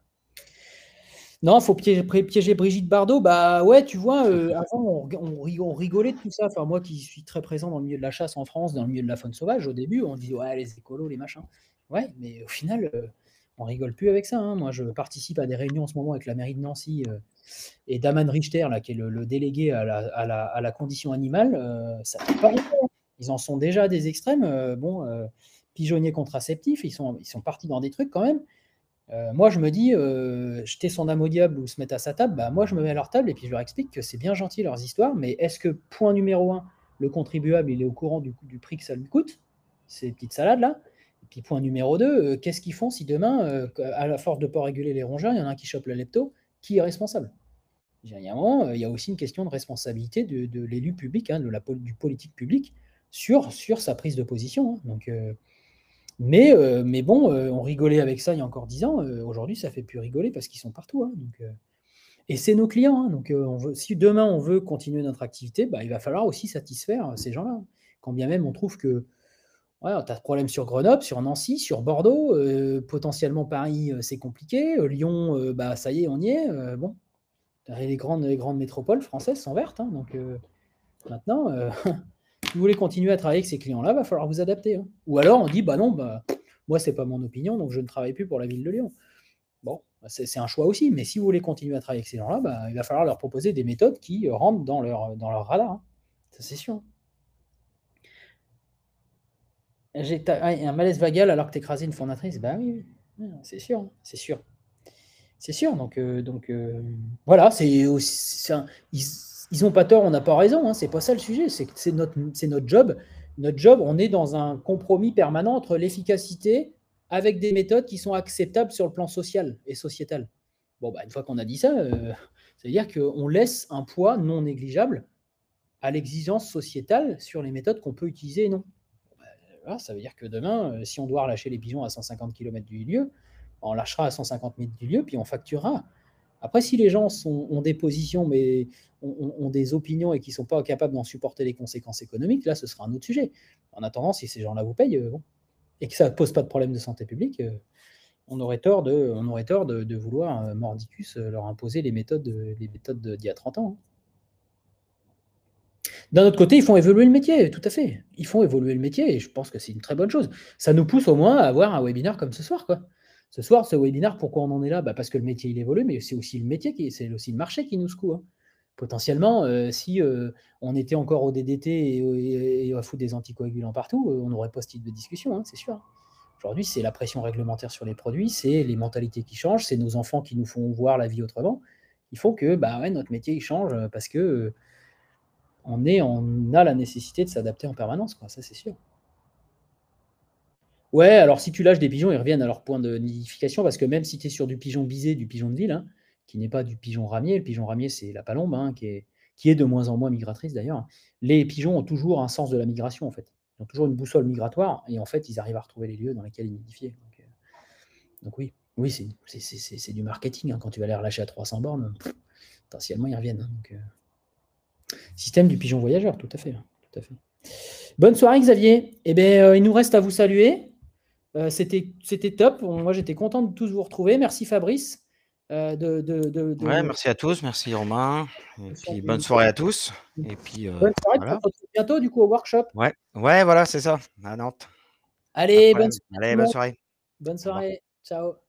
Non, faut piéger, pré- piéger Brigitte Bardot. Bah ouais, tu vois, euh, avant on, rig- on rig- on rigolait de tout ça. Enfin, moi qui suis très présent dans le milieu de la chasse en France, dans le milieu de la faune sauvage, au début, on disait ouais, les écolos, les machins. Ouais, mais au final, euh, on rigole plus avec ça, hein. Moi, je participe à des réunions en ce moment avec la mairie de Nancy, euh, et Daman Richter, là, qui est le, le délégué à la, à la- à la condition animale. Euh, ça fait pas rigoler, hein. Ils en sont déjà à des extrêmes. Euh, bon, euh, pigeonniers contraceptifs, ils sont, ils sont partis dans des trucs quand même. Euh, moi, je me dis, euh, jeter son âme au diable ou se mettre à sa table, bah, moi, je me mets à leur table et puis je leur explique que c'est bien gentil leurs histoires, mais est-ce que, point numéro un, le contribuable, il est au courant du, du prix que ça lui coûte, ces petites salades-là? Et puis, point numéro deux, euh, qu'est-ce qu'ils font si demain, euh, à la force de ne pas réguler les rongeurs, il y en a un qui chope le lepto, qui est responsable? Il y a un moment, euh, il y a aussi une question de responsabilité de, de l'élu public, hein, de la, du politique public, sur, sur sa prise de position, hein. Donc, euh, mais, euh, mais bon, euh, on rigolait avec ça il y a encore dix ans. Euh, aujourd'hui, ça fait plus rigoler parce qu'ils sont partout, hein. Donc, euh, et c'est nos clients, hein. Donc, euh, on veut, si demain on veut continuer notre activité, bah, il va falloir aussi satisfaire euh, ces gens-là, hein. Quand bien même on trouve que ouais, tu as ce problème sur Grenoble, sur Nancy, sur Bordeaux, euh, potentiellement Paris, euh, c'est compliqué. Euh, Lyon, euh, bah, ça y est, on y est. Euh, bon, les grandes, les grandes métropoles françaises sont vertes, hein. Donc euh, maintenant, euh, si vous voulez continuer à travailler avec ces clients-là, il va falloir vous adapter, hein. Ou alors on dit, bah non, bah, moi, c'est pas mon opinion, donc je ne travaille plus pour la ville de Lyon. Bon, bah, c'est c'est un choix aussi, mais si vous voulez continuer à travailler avec ces gens-là, bah, il va falloir leur proposer des méthodes qui euh, rentrent dans leur, dans leur radar, hein. Ça, c'est sûr. J'ai ah, un malaise vagal alors que tu écrasé une fondatrice. Bah oui, oui. Ouais, c'est sûr, hein, c'est sûr. C'est sûr. Donc, euh, donc euh, voilà, c'est aussi, c'est un- ils, ils ont pas tort, on n'a pas raison, hein. C'est pas ça le sujet. C'est que c'est notre, c'est notre job. Notre job, on est dans un compromis permanent entre l'efficacité avec des méthodes qui sont acceptables sur le plan social et sociétal. Bon, bah, une fois qu'on a dit ça, euh, ça veut dire qu'on laisse un poids non négligeable à l'exigence sociétale sur les méthodes qu'on peut utiliser et non. Bon, bah, voilà, ça veut dire que demain, euh, si on doit relâcher les pigeons à cent cinquante kilomètres du lieu, on lâchera à cent cinquante mètres du lieu, puis on facturera. Après, si les gens sont, ont des positions, mais ont, ont des opinions et qui ne sont pas capables d'en supporter les conséquences économiques, là, ce sera un autre sujet. En attendant, si ces gens-là vous payent, euh, bon, et que ça ne pose pas de problème de santé publique, euh, on aurait tort de, on aurait tort de, de vouloir, euh, mordicus, euh, leur imposer les méthodes, euh, les méthodes d'il y a trente ans, hein. D'un autre côté, ils font évoluer le métier, tout à fait. Ils font évoluer le métier et je pense que c'est une très bonne chose. Ça nous pousse au moins à avoir un webinaire comme ce soir, quoi. Ce soir, ce webinaire, pourquoi on en est là? Bah parce que le métier, il évolue, mais c'est aussi le métier, qui, c'est aussi le marché qui nous secoue, hein. Potentiellement, euh, si euh, on était encore au D D T et, et, et à foutre des anticoagulants partout, euh, on n'aurait pas ce type de discussion, hein, c'est sûr. Aujourd'hui, c'est la pression réglementaire sur les produits, c'est les mentalités qui changent, c'est nos enfants qui nous font voir la vie autrement. Il faut que bah ouais, notre métier il change euh, parce que euh, on, est, on a la nécessité de s'adapter en permanence, quoi, ça c'est sûr. Ouais, alors si tu lâches des pigeons, ils reviennent à leur point de nidification, parce que même si tu es sur du pigeon bisé, du pigeon de ville, hein, qui n'est pas du pigeon ramier, le pigeon ramier c'est la palombe, hein, qui, est, qui est de moins en moins migratrice d'ailleurs, les pigeons ont toujours un sens de la migration en fait. Ils ont toujours une boussole migratoire et en fait, ils arrivent à retrouver les lieux dans lesquels ils nidifiaient. Donc, euh, donc oui, oui, c'est, c'est, c'est, c'est du marketing. Hein. Quand tu vas les relâcher à trois cents bornes, pff, potentiellement, ils reviennent. Hein. Donc, euh, système du pigeon voyageur, tout à fait. Hein, tout à fait. Bonne soirée, Xavier. Eh bien, euh, il nous reste à vous saluer. Euh, c'était, c'était top. Moi, j'étais content de tous vous retrouver. Merci, Fabrice. Euh, de, de, de, de... Ouais, merci à tous, merci Romain. Et puis bonne Du... soirée à tous. Et puis euh, bonne soirée, voilà. on se retrouve bientôt du coup au workshop. Ouais, ouais, voilà, c'est ça, à Nantes. Allez, bonne Allez, soirée tout le bonne monde. soirée. Bonne Au revoir. soirée. Ciao.